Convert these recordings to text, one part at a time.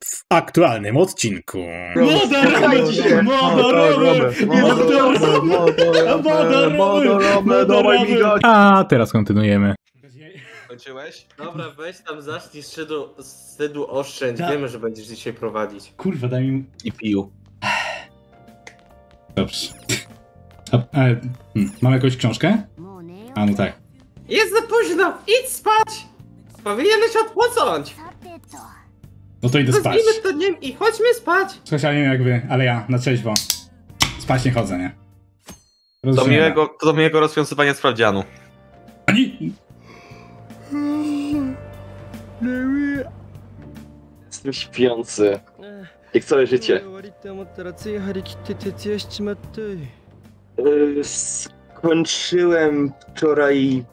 W aktualnym odcinku. A teraz kontynuujemy. Kończyłeś? Dobra, weź tam zacznij szydłu oszczędź. Wiemy, że będziesz dzisiaj prowadzić. Kurwa, daj mi... I pił. Dobrze. Mam jakąś książkę? A no tak. Jest za późno! Idź spać! Powinieneś odpocząć! No to idę spać. Wezwijmy to nim i chodźmy spać! Słuchajcie, ja nie wiem jak wy, ale ja na trzeźwo. Spać nie chodzę, nie? Do miłego rozwiązywania sprawdzianu. Ani... Jestem śpiący. Jak całe życie. Skończyłem wczoraj...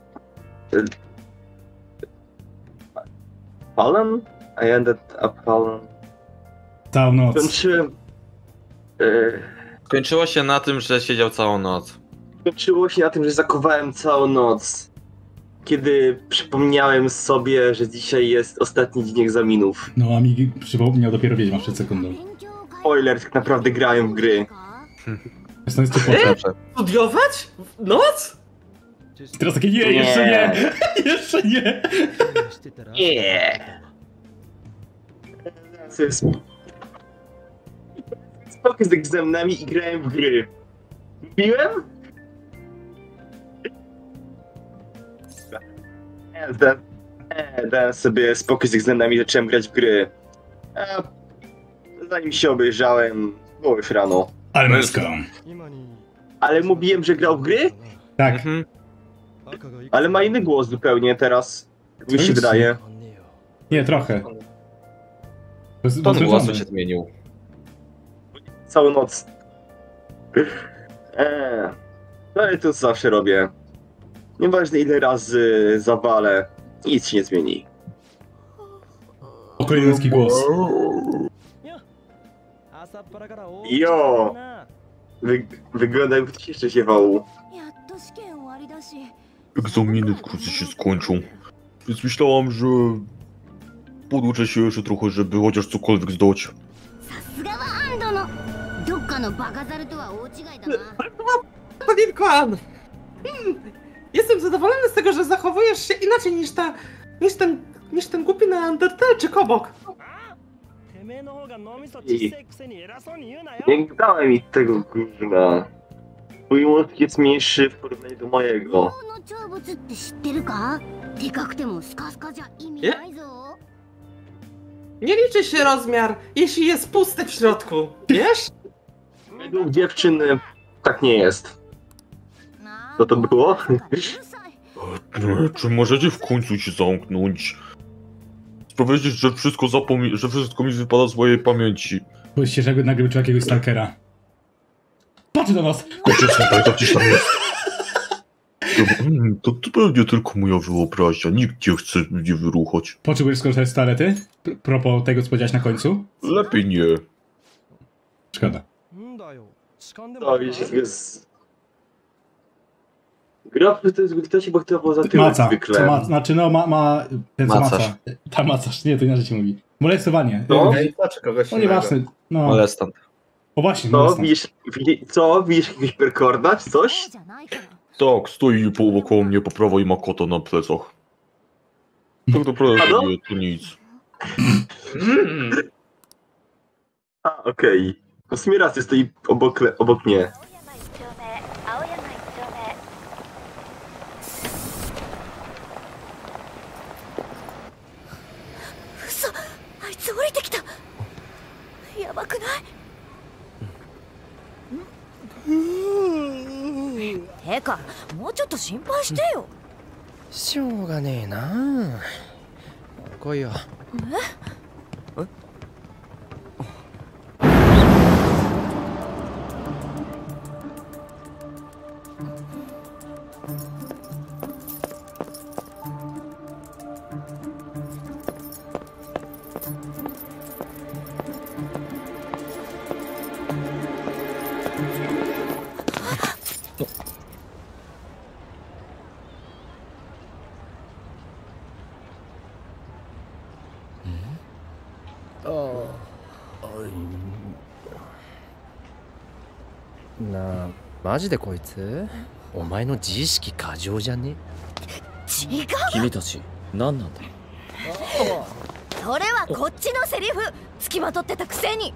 Fallen? I ended up fallen. Całą noc. Skończyłem... Skończyło się na tym, że siedział całą noc. Skończyło się na tym, że zakowałem całą noc. Kiedy przypomniałem sobie, że dzisiaj jest ostatni dzień egzaminów. No, a mi przypomniał dopiero Wiedźma przed sekundą. Spoiler, tak naprawdę grałem w gry. Jestem jest to Studiować? W noc? teraz takie nie, jeszcze nie! Jeszcze nie! Nie. Spokój z egzaminami i grałem w gry. Mówiłem? Dałem sobie spokój z egzaminami, zacząłem grać w gry. A zanim się obejrzałem, było już rano. Ale męsko. Ale mówiłem, że grał w gry? Tak. Mhm. Ale ma inny głos zupełnie teraz. Jak mi się wydaje. Nie, trochę. Ton głosu się zmienił. Całą noc. Ale to zawsze robię. Nieważne ile razy zawalę, nic się nie zmieni. Okej, męski głos. Jo! Wygląda jakby ktoś jeszcze ziewał. Egzaminy wkrótce się skończą, więc myślałam, że poduczę się jeszcze trochę, żeby chociaż cokolwiek zdać. Panie Koan! Jestem zadowolony z tego, że zachowujesz się inaczej niż ten głupi neandertalczyk obok. Nie dałem mi tego gówna. Mój mózg jest mniejszy w porównaniu do mojego. Nie liczy się rozmiar, jeśli jest pusty w środku, wiesz? Według dziewczyn tak nie jest. Co to było? Czy możecie w końcu się zamknąć? Powiedzieć, że wszystko mi wypada z mojej pamięci. Powiedzcie, że nagle wyczuł jakiegoś stalkera. Patrz do nas! To gdzieś tam jest. To pewnie tylko moja wyobraźnia, nikt nie chce mnie wyruchać. Potrzebujesz skorzystać z toalety? Propos tego, co powiedziałeś na końcu? Lepiej nie. Szkoda. To jest... Gra to jest ktoś chyba kto poza tym Maca. zwykle. Co ma, znaczy no ma ten co Macarz. maca. Ta macarz, nie, to inaczej się mówi. Molestowanie. No. No nieważne. No. Molestant. O właśnie, Co? molestant. Widzisz jakiegoś perkorda czy coś? Tak, stoi koło mnie po prawo i ma kota na plecach. Tak naprawdę Halo? to nic. A, okej. No w sumie racja, stoi obok mnie. なあ、マジでこいつお前の自意識過剰じゃね？ 違う。 君たち何なんだ？ それはこっちのセリフ。付きまとってたくせに。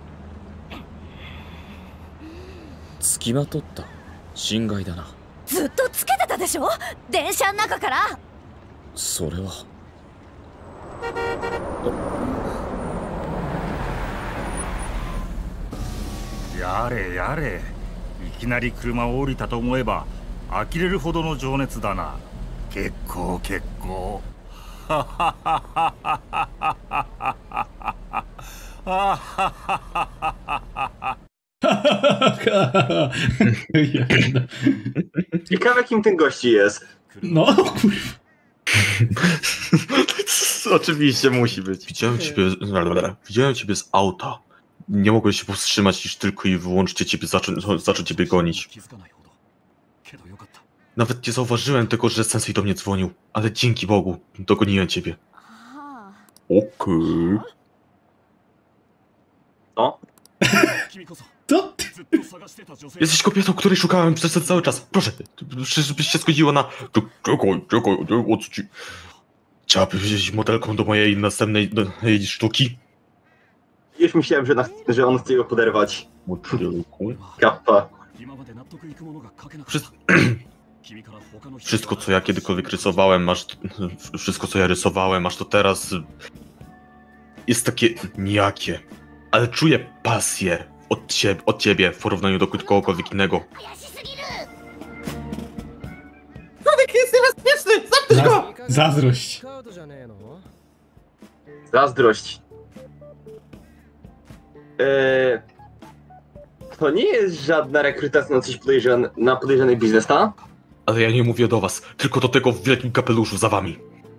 付きまとった？心外だな。 ずっとつけてたでしょ、電車の中から。 それはやれやれ、いきなり車を降りたと思えば呆れるほどの情熱だな。結構結構。 Ciekawe, kim ten gości jest. No, kurwa. Oczywiście musi być. Widziałem ciebie z auta. Nie mogłem się powstrzymać, niż tylko i wyłącznie zacząć ciebie gonić. Nawet nie zauważyłem tego, że Sensei do mnie dzwonił, ale dzięki Bogu dogoniłem ciebie. Okej. O? Co? Jesteś kobietą, której szukałem przez ten cały czas. Proszę, żebyś się zgodziła na... Czekaj, o co ci... Chciałabyś wziąć modelką do mojej następnej sztuki? Już myślałem, że on chce ją poderwać. Modelką? Kappa. Wszystko, co ja kiedykolwiek rysowałem, wszystko, co ja rysowałem, aż to teraz jest takie nijakie. Ale czuję pasję od ciebie w porównaniu do kogokolwiek innego. Człowiek jest niebezpieczny! Zamknij go! Zazdrość. Zazdrość. To nie jest żadna rekrutacja na coś na podejrzany biznes, ta? Ale ja nie mówię do was, tylko do tego w wielkim kapeluszu za wami.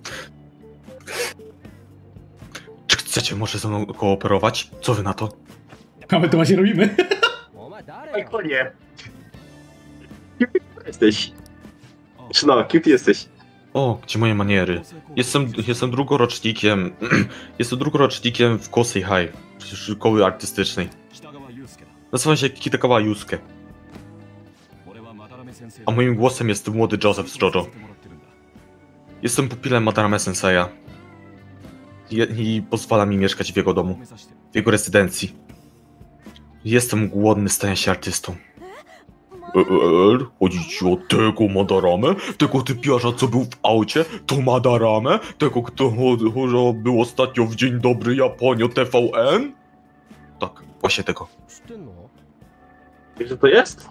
Czy chcecie może ze mną kooperować? Co wy na to? A my to właśnie robimy. Oj, to nie. Kim ty jesteś? No, kim ty jesteś? O, gdzie moje maniery? Jestem drugorocznikiem. Jestem drugorocznikiem w Kosei High, szkoły artystycznej. Nazywam się Kitagawa Yusuke. A moim głosem jest młody Joseph z JoJo. Jestem pupilem Madarame Senseia. I pozwala mi mieszkać w jego domu, w jego rezydencji. Jestem głodny stania się artystą. Chodzi ci o tego Madarame? Tego typiarza, co był w aucie? To Madarame? Tego, kto był ostatnio w Dzień Dobry Japonio TVN? Tak, właśnie tego. Wiesz, co to jest?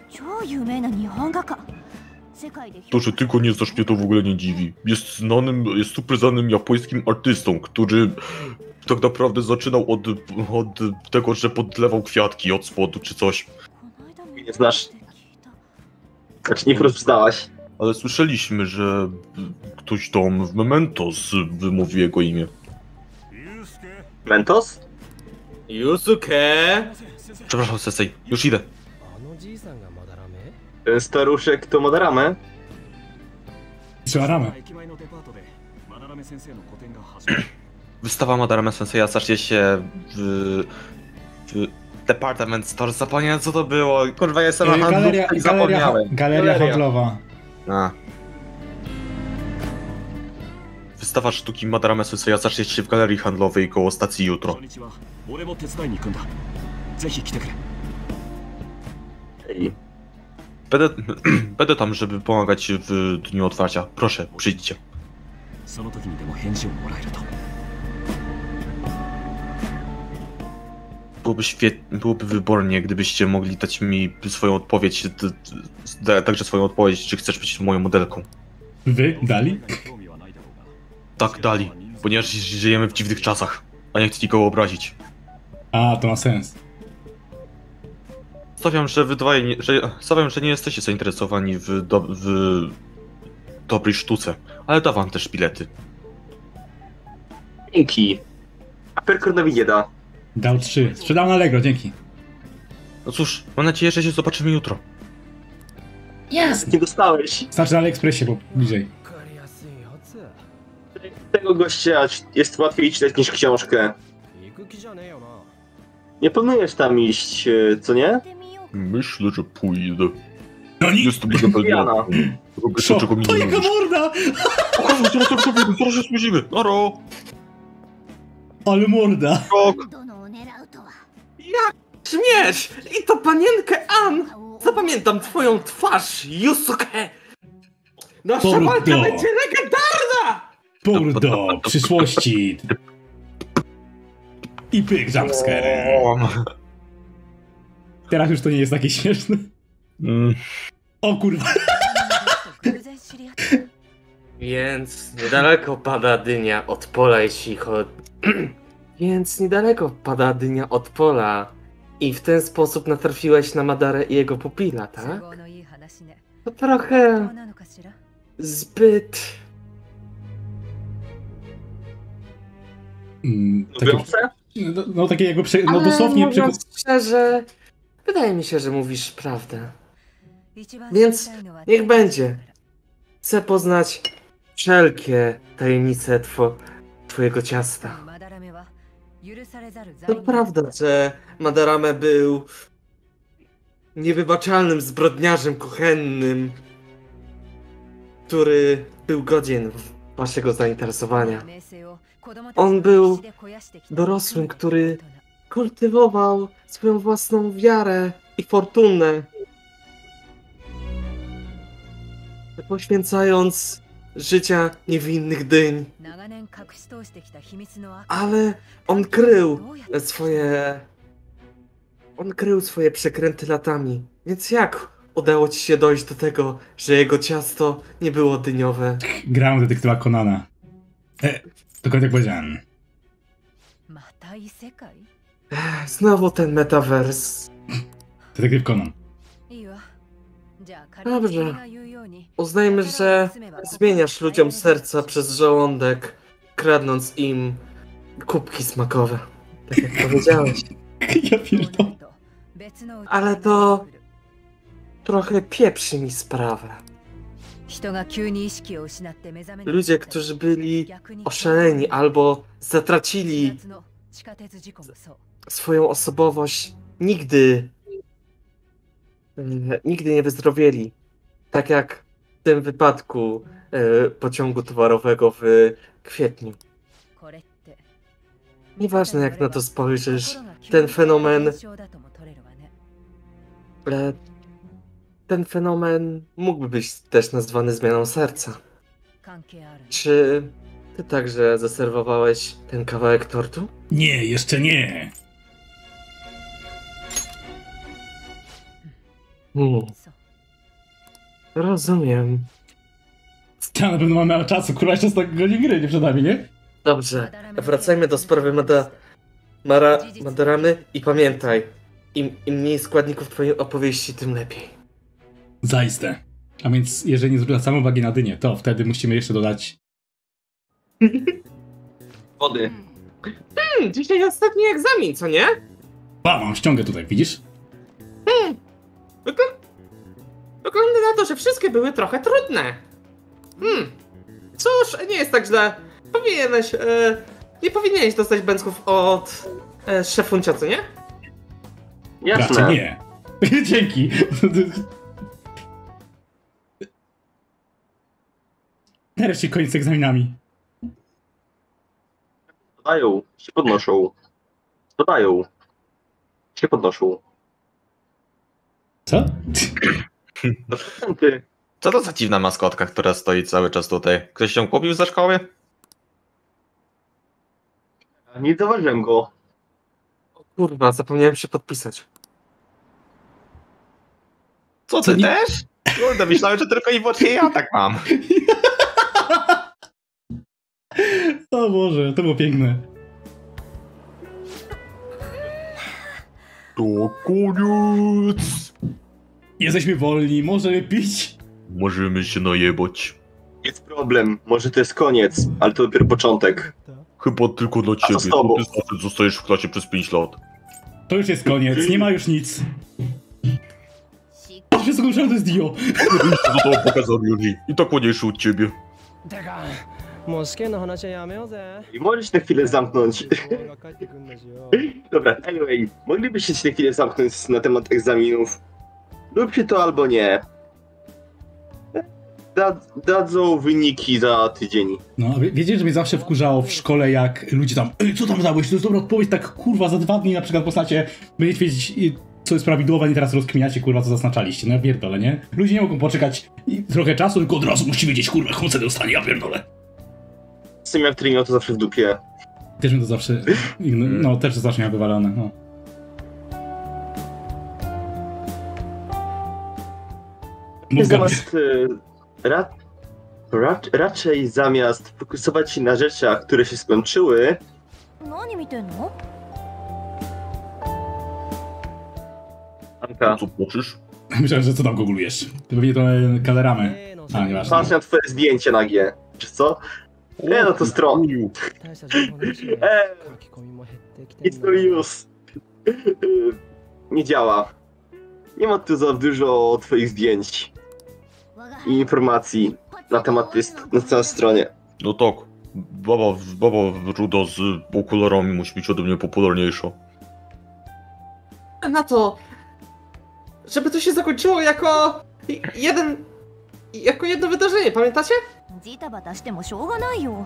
To, że ty go nie znasz, mnie to w ogóle nie dziwi. Jest super znanym japońskim artystą, który tak naprawdę zaczynał od tego, że podlewał kwiatki od spodu czy coś. Nie znasz. Znaczy nie rozpoznałaś. Ale słyszeliśmy, że ktoś tam w Mementos wymówił jego imię. Mentos? Yusuke! Przepraszam, Sensei, już idę. Ten staruszek to Madarame? Trzeba ramę. Wystawa Madarame Senseia zacznie się w Department Store. Zapomniałem, co to było. Kurwa, jestem na handlu i zapomniałem. Galeria handlowa. A. Wystawa sztuki Madarame Senseia zacznie się w galerii handlowej koło stacji jutro. Będę tam, żeby pomagać w dniu otwarcia. Proszę, przyjdźcie. Byłoby wybornie, gdybyście mogli dać mi swoją odpowiedź, także swoją odpowiedź, czy chcesz być moją modelką. Wy? Dali? Tak, dali, ponieważ żyjemy w dziwnych czasach, a nie chcę nikogo obrazić. A, to ma sens. Stawiam, że nie jesteście zainteresowani w dobrej sztuce, ale da wam też bilety. Dzięki. A Perkornowi nie da. Dał 3. Sprzedał na Allegro, dzięki. No cóż, mam nadzieję, że się zobaczymy jutro. Nie dostałeś. Znaczy na AliExpressie, bo bliżej. Tego gościa jest łatwiej czytać niż książkę. Nie planujesz tam iść, co nie? Myślę, że pójdę. No nie! Jestem zapewniony. Jana. Robię Co? to, czego mi To nie jaka mówisz. morda! Zaraz się spóźnimy. Naro! Ale morda! Krok! Jak śmiesz! I to panienkę An! Zapamiętam twoją twarz, Yusuke! Nasza Boruto. walka będzie legendarna! Bordo przyszłości! I pyk jumpscare. Teraz już to nie jest takie śmieszne. O kurwa. Więc niedaleko pada dynia od pola, jeśli chodzi... Więc niedaleko pada dynia od pola. I w ten sposób natrafiłeś na Madarę i jego pupila, tak? To trochę... zbyt... Takie, Mówiące? no takie jakby no Ale dosłownie... mówiąc szczerze, wydaje mi się, że mówisz prawdę. Więc niech będzie. Chcę poznać wszelkie tajemnice twojego ciasta. To prawda, że Madarame był niewybaczalnym zbrodniarzem kuchennym, który był godzien waszego zainteresowania. On był dorosłym, który kultywował swoją własną wiarę i fortunę, poświęcając życia niewinnych dyń. Ale on krył swoje przekręty latami. Więc jak udało ci się dojść do tego, że jego ciasto nie było dyniowe? Grałem detektywa Conana. Dokładnie jak powiedziałem. Znowu ten metavers. Detektyw Conan. Dobrze. Uznajmy, że zmieniasz ludziom serca przez żołądek, kradnąc im kubki smakowe. Tak jak powiedziałeś. Ja pierdolę. Ale to trochę pieprzy mi sprawę. Ludzie, którzy byli oszaleni albo zatracili swoją osobowość, nigdy nie wyzdrowieli. Tak jak w tym wypadku pociągu towarowego w kwietniu. Nieważne jak na to spojrzysz, ten fenomen mógłby być też nazwany zmianą serca. Czy ty także zaserwowałeś ten kawałek tortu? Nie, jeszcze nie. Rozumiem. Ja na pewno mamy czasu, kurwa, jeszcze 100 godzin gry nie przed nami, nie? Dobrze, wracajmy do sprawy Madaramy i pamiętaj, im mniej składników twojej opowieści, tym lepiej. Zaiste. A więc, jeżeli nie zwracamy uwagi na dynię, to wtedy musimy jeszcze dodać... Wody. Dzisiaj ostatni egzamin, co nie? Mam ściągę tutaj, widzisz? Wygląda na to, że wszystkie były trochę trudne. Cóż, nie jest tak źle. Nie powinieneś dostać bęcków od szefuncia, co nie? Jasne. Raczej nie. Dzięki. Nareszcie koniec z egzaminami. Spadają, się podnoszą. Spadają, się podnoszą. Co? Ty. Co to za dziwna maskotka, która stoi cały czas tutaj? Ktoś się kupił ze szkoły? Nie zauważyłem go. O kurwa, zapomniałem się podpisać. Co ty też? Kurde, myślałem, że tylko i wyłącznie ja tak mam. O Boże, to było piękne. To koniec. Jesteśmy wolni, możemy pić. Możemy się najebać. Jest problem, może to jest koniec, ale to dopiero początek. Chyba tylko dla co ciebie. z tobą? Ty zawsze zostajesz w klasie przez 5 lat. To już jest koniec, nie ma już nic. Wszystko muszę, to jest Dio. Do tego pokazał Yuri. I tak ładniejszy od ciebie. もう試験の話はやめようぜ I możesz na chwilę zamknąć. が帰ってくんだしよ Dobra, anyway, moglibyście się na chwilę zamknąć na temat egzaminów. Lubcie to albo nie. Dadzą wyniki za tydzień. No, wiecie, że mnie zawsze wkurzało w szkole, jak ludzie tam, co tam dałeś, to jest dobra odpowiedź, tak kurwa, za 2 dni na przykład postacie, będziecie wiedzieć, co jest prawidłowe, i teraz rozkminiacie, kurwa, co zaznaczaliście, no ja pierdolę, nie? Ludzie nie mogą poczekać trochę czasu, tylko od razu musi wiedzieć, kurwa, jaką cenę dostanie, ja pierdolę. Z tym jak miał to zawsze w dupie. Też mi to zawsze, no, też to zawsze miał wywalone, no. Zamiast raczej zamiast fokusować się na rzeczach, które się skończyły, 何見てんの？ Anka, Co płaczesz? Myślałem, że co tam googlujesz. To pewnie to kaleramy. A, nieważne. patrz na twoje zdjęcie nagie. Czy co? No to stron. 大した情報ないしね 書き込みも減ってきてん It's の no use. Nie działa. Nie ma tu za dużo twoich zdjęć i informacji na temat na całej stronie. No tak. Baba ruda z okularami musi być ode mnie popularniejsza. Na to, żeby to się zakończyło jako jedno wydarzenie, pamiętacie? ジタバタしてもしょうがないよ。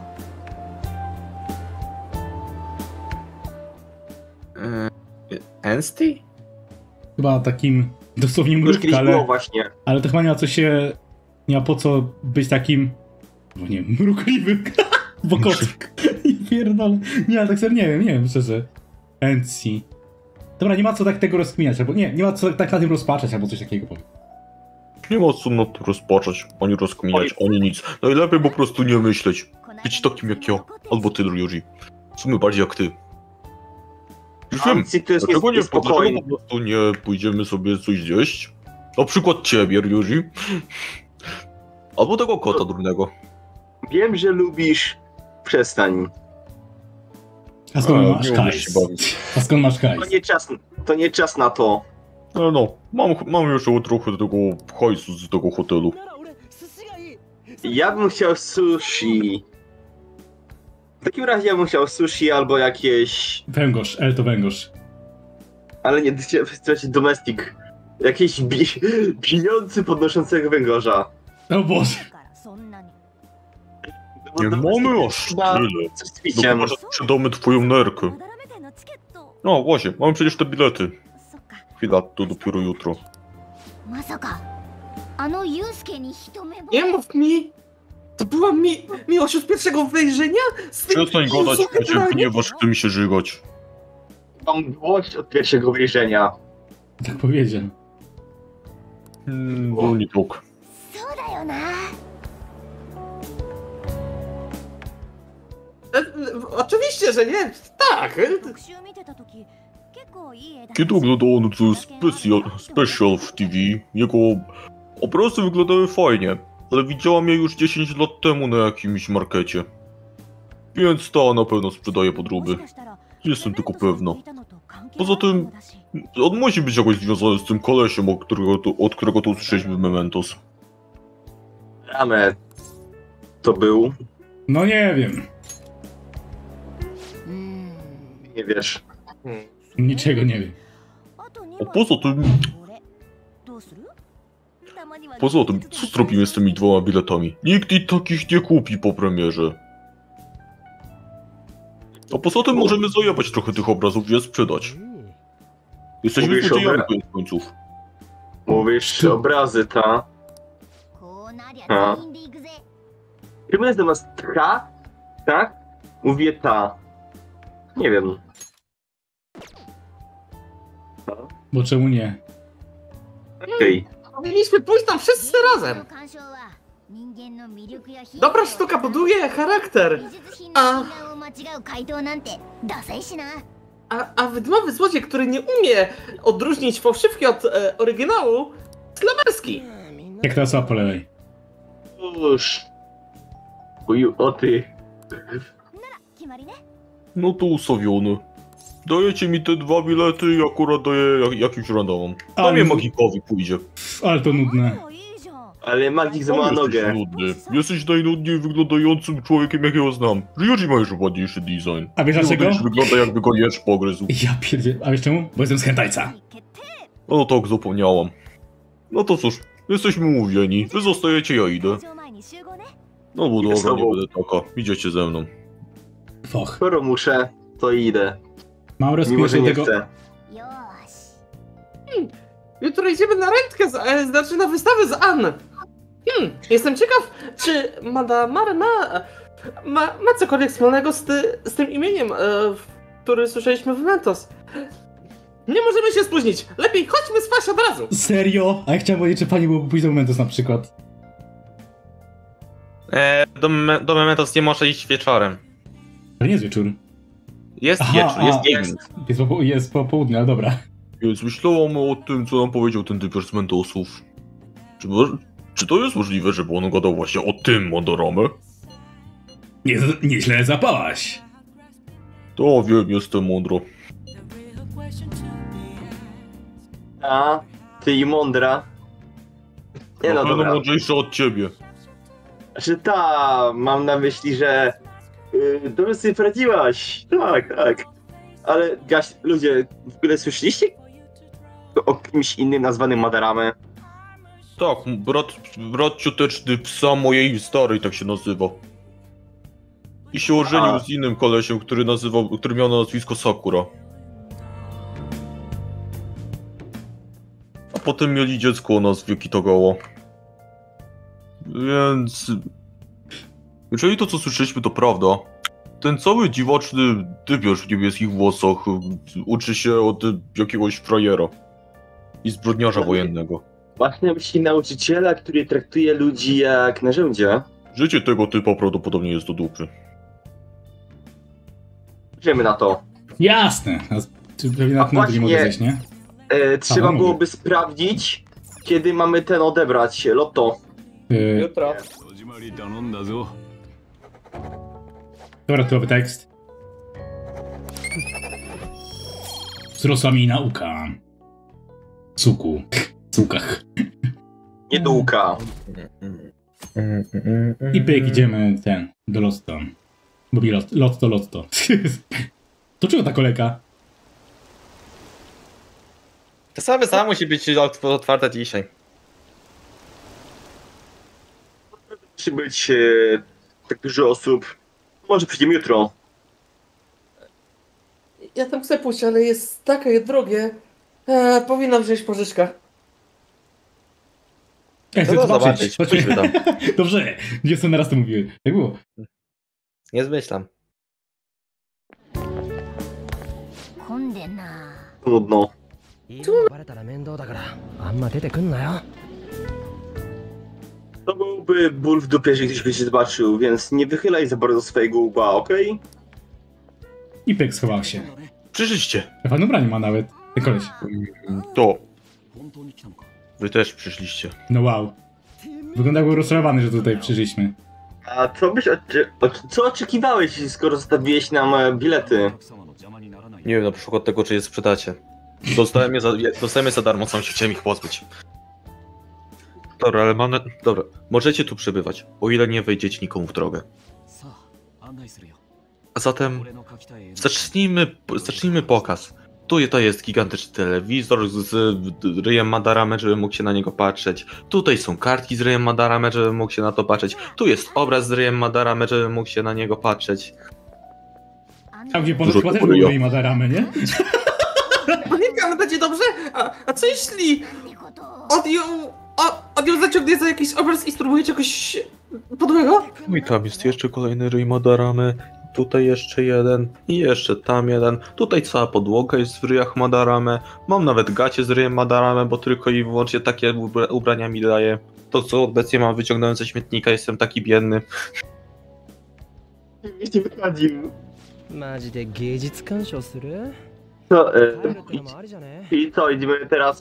Ensty? Chyba takim dosłownie Już mrówka, kiedyś było ale, właśnie. ale to chyba nie ma co się, nie ma po co być takim, no nie wiem, mrukliwym, bo kotek. Pierdolę. Nie, ale tak serio nie wiem szczerze. Encji. Dobra, nie ma co tak tego rozkminiać, albo nie ma co tak na tym rozpaczać, albo coś takiego powiem. Nie ma co na to rozpaczać, ani rozkminiać, ani nic. Najlepiej po prostu nie myśleć. Być takim jak ja, albo ty, Ryuji. W sumie bardziej jak ty. Już wiem, Akcji to jest dlaczego niespokojny. po prostu nie pójdziemy sobie coś zjeść? Na przykład ciebie, Ryuji. Albo tego kota durnego. Wiem, że lubisz. Przestań. A skąd nie masz umiesz hajs? się bawić. A skąd masz hajs? To nie czas na to. Ale no, mam jeszcze trochę tego hajsu z tego hotelu. なら俺寿司がいい Ja bym chciał sushi. W takim razie ja bym chciał sushi albo jakieś... Węgorz, to węgorz. Ale nie, chciałeś domestic. Jakieś bijący podnoszącego węgorza. O Boże. だからそんなに。 Nie mamy aż Chyba tyle. coś z No piciem. chyba, że sprzedamy twoją nerkę. まだらめ店のチケット。 No właśnie, mamy przecież te bilety. そっか。 Chwila, to dopiero jutro. まさかあのユウスケに一目ぼ Nie mów mi! To była miłość od pierwszego wejrzenia? Z tym Przestań gadać, Jezu, Krecie, ponieważ chce mi się żygać. Mam miłość od pierwszego wejrzenia. Tak powiedział. No nie tak. そうだよな。 Oczywiście, że nie. Tak. 特集見てた時結構いい絵だったし Kiedy oglądałem to special w TV, jego obrazy wyglądały fajnie, ale widziałam je już 10 lat temu na jakimś markecie. Więc ta na pewno sprzedaje podróby. Jestem tylko pewna. Poza tym, on musi być jakoś związany z tym kolesiem, od którego to usłyszeliśmy Mementos. Rame. To był? No nie wiem. うん Nie wiesz. Niczego nie wiem. A poza tym, どうする？たまには poza tym, co zrobimy z tymi 2 biletami? Nikt i takich nie kupi po premierze. A poza tym możemy zajebać trochę tych obrazów i je sprzedać. Jesteśmy Mówisz złodziejami o koniec końców. Mówisz obrazy, ta. こうなりあゃ全員で行くぜ。 Czym jest zamiast ta? Tak? Mówię ta. Nie wiem. Bo czemu nie? Okej. Powinniśmy pójść tam wszyscy razem. 鑑賞は人間の魅力や品 Dobra sztuka buduje charakter. 美術品の診断を間違う回答なんてダサいしな。 A wydmowy złodziej, który nie umie odróżnić fałszywki od oryginału, slamerski. Jak ta osoba po lewej. Już. Uju, o ty. 決まりね。 No to ustawiony. Dajecie mi te 2 bilety i akurat daję jakimś randomom. Ale- Damię magikowi pójdzie. Ale to nudne. いいじゃん。 Ale magik złamała nogę. nudny. Jesteś najnudniej wyglądającym człowiekiem, jakiego znam. Ryuji ma już ładniejszy design. A wiesz dlaczego? Już wygląda, jakby go jesz pogryzł. Ja pierdzie... A wiesz czemu? Bo jestem z hentajca. No tak, zapomniałam. No to cóż, jesteśmy umówieni. Wy zostajecie, ja idę. No bo Idę z dobra, nie tobą. będę taka. Idziecie ze mną. Foch. Skoro muszę, to idę. Mam Mimo, rozkminać że do nie tego... chcę. Jutro idziemy na randkę, znaczy na wystawę z Ann. Jestem ciekaw, czy Madamare ma cokolwiek wspólnego z tym imieniem, który słyszeliśmy w Mentos. Nie możemy się spóźnić. Lepiej chodźmy spać od razu. Serio? A ja chciałem powiedzieć, że pani byłoby pójść do Mentos na przykład. Do Mementos nie może iść wieczorem. Ale nie jest wieczór. Jest Aha, wieczór, jest a, dzień. Jest po południu, ale dobra. Więc myślałam o tym, co nam powiedział ten typiarz z Mentosów. Czy to jest możliwe, żeby on gadał właśnie o tym Madarame? Nieźle zapałaś. To wiem, jestem mądro. A, ty i mądra. Nie no, Na pewno dobra. mądrzejsza od ciebie. Znaczy mam na myśli, że dobrze sobie poradziłaś. Tak. Ale ludzie, w ogóle słyszeliście o kimś innym nazwanym Madarame? Tak, brat cioteczny psa mojej starej tak się nazywa. I się ożenił A. z innym kolesiem, który miał na nazwisko Sakura. A potem mieli dziecko o nazwie Kitagawa. Więc... Jeżeli to, co słyszeliśmy, to prawda, ten cały dziwaczny typiarz w niebieskich włosach uczy się od jakiegoś frajera i zbrodniarza wojennego. Właśnie myśli nauczyciela, który traktuje ludzi jak narzędzia. Życie tego typa prawdopodobnie jest do dupy. Idziemy na to. Jasne. Pewnie na to nie właśnie- mogę zejść, nie? Trzeba mówię. byłoby sprawdzić, kiedy mamy ten odebrać, lotto. Jutro. Dobra, to nowy tekst. Wzrosła mi nauka. Cukach. Nie do łuka. I pyk, idziemy do Lotto. Mówi Lotto. To czego ta kolejka? To same musi być otwarte dzisiaj. Musi być tak dużo osób. Może przyjdziemy jutro. Ja tam chcę pójść, ale jest takie drogie. Powinnam wziąć pożyczkę. Ja chcę No zobaczyć. zobaczyć, pójdźmy tam. Dobrze, 20 na raz to mówiły. Jak było? Nie zmyślam. Trudno. いいのバレたら面倒だからあんま出てくんなよ To byłby ból w dupie, jeżeli ktoś by się zobaczył, więc nie wychylaj za bardzo swojego łba, okej? I pyk schował się. Przyszliście. Fajne ubranie ma nawet. Ten koleś. To. Wy też przyszliście. No wow. Wygląda jakby rozczarowany, że tutaj przyszliśmy. A co byś co oczekiwałeś, skoro zostawiłeś nam bilety? Nie wiem, na przykład tego, czy je sprzedacie. Dostałem je za darmo, sam się chciałem ich pozbyć. Dobra, ale Dobra, możecie tu przebywać, o ile nie wejdziecie nikomu w drogę. A zatem zacznijmy pokaz. Tutaj jest gigantyczny telewizor z ryjem Madarame, żeby mógł się na niego patrzeć. Tutaj są kartki z ryjem Madarame, żeby mógł się na to patrzeć. Tu jest obraz z ryjem Madarame, żeby mógł się na niego patrzeć. A gdzie Dużo chyba też tu ryja. były i Madaramy, nie? Panienka, ale będzie dobrze? A co jeśli on ją zaciągnie za jakiś obraz i spróbujecie jakoś podłego? No i tam jest jeszcze kolejny ryj Madarame. Tutaj jeszcze jeden i jeszcze tam jeden. Tutaj cała podłoga jest w ryjach Madarame. Mam nawet gacie z ryjem Madarame, bo tylko i wyłącznie takie ubrania mi daje. To co obecnie mam wyciągnąłem ze śmietnika, jestem taki biedny. Nie wychodził. マジで芸術鑑賞する To, 帰るってのもありじゃね I co, idziemy teraz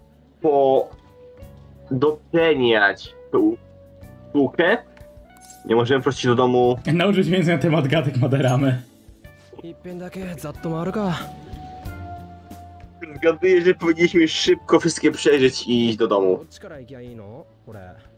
doceniać tą sztukę? Nie możemy prosić do domu. Nauczyć więcej na temat gadek Madaramy. いっぺんだけざっと回るか Zgaduję, że powinniśmy szybko wszystkie przejrzeć i iść do domu. どっちから行きゃいいのこれ。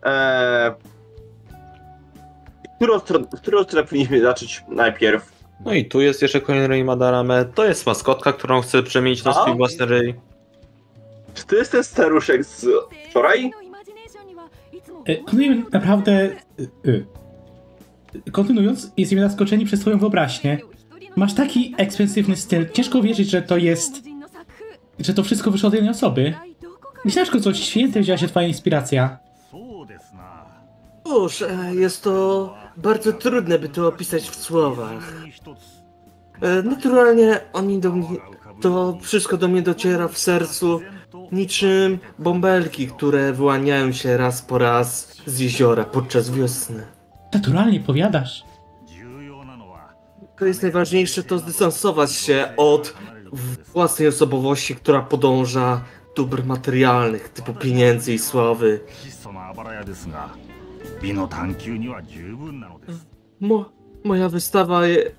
W którą stronę powinniśmy zacząć najpierw? No i tu jest jeszcze kolejny ryj Madarame. To jest maskotka, którą chcę przemienić na A? swój własny ryj. Czy to jest ten staruszek z wczoraj? Kontynuując, naprawdę... Kontynuując, jesteśmy zaskoczeni przez twoją wyobraźnię. Masz taki ekspensywny styl, ciężko wierzyć, że to jest... że to wszystko wyszło od jednej osoby. Nie ciężko coś święte wzięła się twoja inspiracja. そうですな。 Cóż, jest to bardzo trudne, by to opisać w słowach. 一つ Naturalnie to wszystko do mnie dociera w sercu niczym bąbelki, które wyłaniają się raz po raz z jeziora podczas wiosny. Naturalnie powiadasz. 重要なのは To jest najważniejsze, to zdystansować się od własnej osobowości, która podąża dóbr materialnych, typu pieniędzy i sławy. 質素なあばら屋ですが、美の探求には十分なのです。 Moja wystawa jest...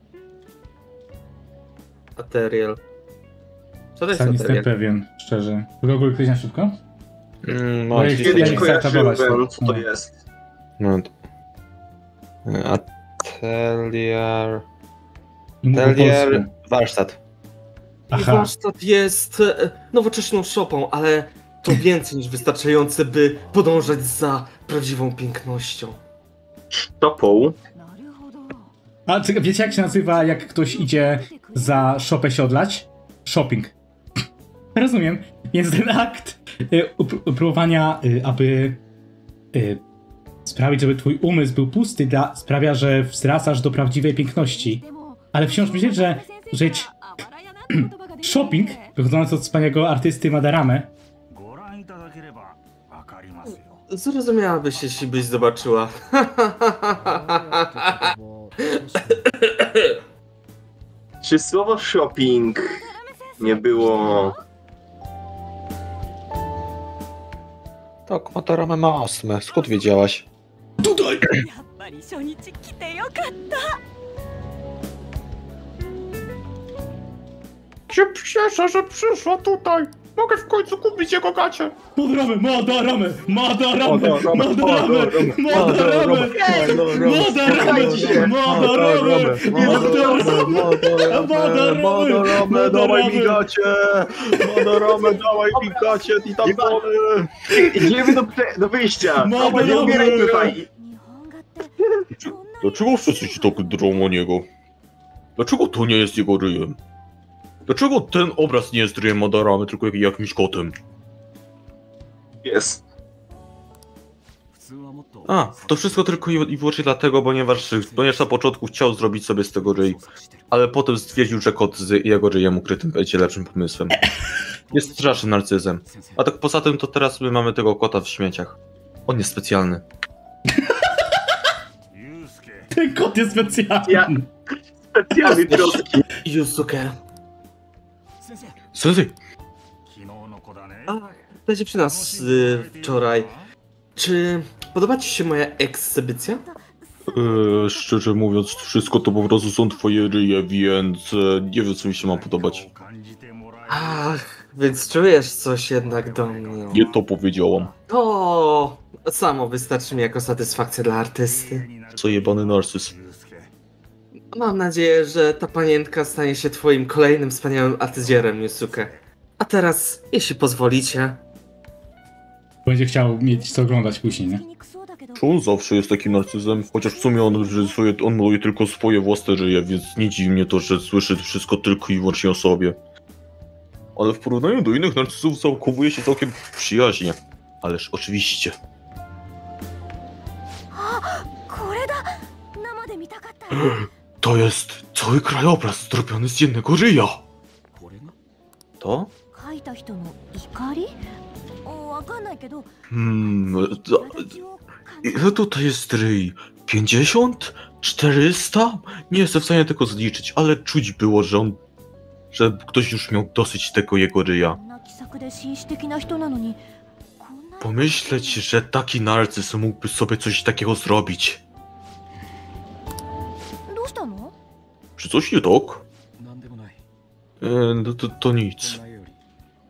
Material. Co to jest Sam nie jestem material? pewien, szczerze. Google ktoś na szybko? No, Ojej, jeśli- Kiedyś nie chcę atakować. kojarzyłem, co to No. jest. no. Atelier... I mówię po Atelier... polsku. Warsztat. I Aha. warsztat jest nowoczesną szopą, ale to więcej niż wystarczające, by podążać za prawdziwą pięknością. Topą. A czy wiecie jak się nazywa, jak ktoś idzie za szopę siodlać? Shopping. Rozumiem. Więc ten akt próbowania, aby sprawić, żeby twój umysł był pusty, sprawia, że wzrastasz do prawdziwej piękności. Ale wciąż myślę, że żyć shopping, wychodząc od wspaniałego artysty Madarame, ご覧いただければわかりますよ。 Zrozumiałabyś, jeśli byś zobaczyła. もう少し Czy słowo shopping nie było... Tak, Madarame ma astmę. Skąd wiedziałaś? tutaj! やっぱり初日来てよかった。 Się cieszę, że przyszła tutaj. Mogę w końcu kupić jego gacie. Madarame, Madarame, Madarame, Madarame, Madarame, Madarame, dawaj mi gacie! Madarame, dawaj mi gacie i tampony! Idziemy do wyjścia! Madarame. Nie umieraj tutaj! 日本画ってこんなに Dlaczego wszyscy się tak drą o niego? Dlaczego to nie jest jego ryjem? Dlaczego ten obraz nie jest ryjem Madaramy, tylko jakimś kotem? Jest. 普通はもっと A, to wszystko tylko i wyłącznie dlatego, ponieważ na początku chciał zrobić sobie z tego ryj, ale potem stwierdził, że kot z jego ryjem ukrytym będzie lepszym pomysłem. Jest strasznym narcyzem. A tak poza tym to teraz my mamy tego kota w śmieciach. On jest specjalny. ユウスケ Ten kot jest specjalny. Ja- Specjalny troski. Yusuke. 先生 Sensei, 昨日の子だね Ach, ta dziewczyna z wczoraj. Czy podoba ci się moja ekscybycja? szczerze mówiąc, wszystko to po prostu są twoje ryje, więc nie wiem, co mi się ma podobać. 感じてもらえ Ach, więc czujesz coś jednak do mnie. Nie to powiedziałam. To samo wystarczy mi jako satysfakcja dla artysty. になる Co jebany narcyz. ユウスケ Mam nadzieję, że ta panienka stanie się twoim kolejnym wspaniałym artyzjerem, Yusuke. A teraz, jeśli pozwolicie, Będzie chciał mieć co oglądać później, nie? 憎そうだけど Czy on zawsze jest takim narcyzem? Chociaż w sumie on maluje tylko swoje własne ryje, więc nie dziwi mnie to, że słyszy wszystko tylko i wyłącznie o sobie. Ale w porównaniu do innych narcyzów zachowuje się całkiem przyjaźnie. Ależ oczywiście. これだ生で見たかった To jest cały krajobraz zrobiony z dziennego ryja. これが To? 描いた人の怒りわかんないけど Ile tutaj jest ryj? 50? 400? Nie jestem w stanie tego zliczyć, ale czuć było, że ktoś już miał dosyć tego jego ryja. こんな気さくで紳士的な人なのにこんな Pomyśleć, że taki narcyz mógłby sobie coś takiego zrobić. どうしたの Czy coś nie tak? なんでもない To nic. 前より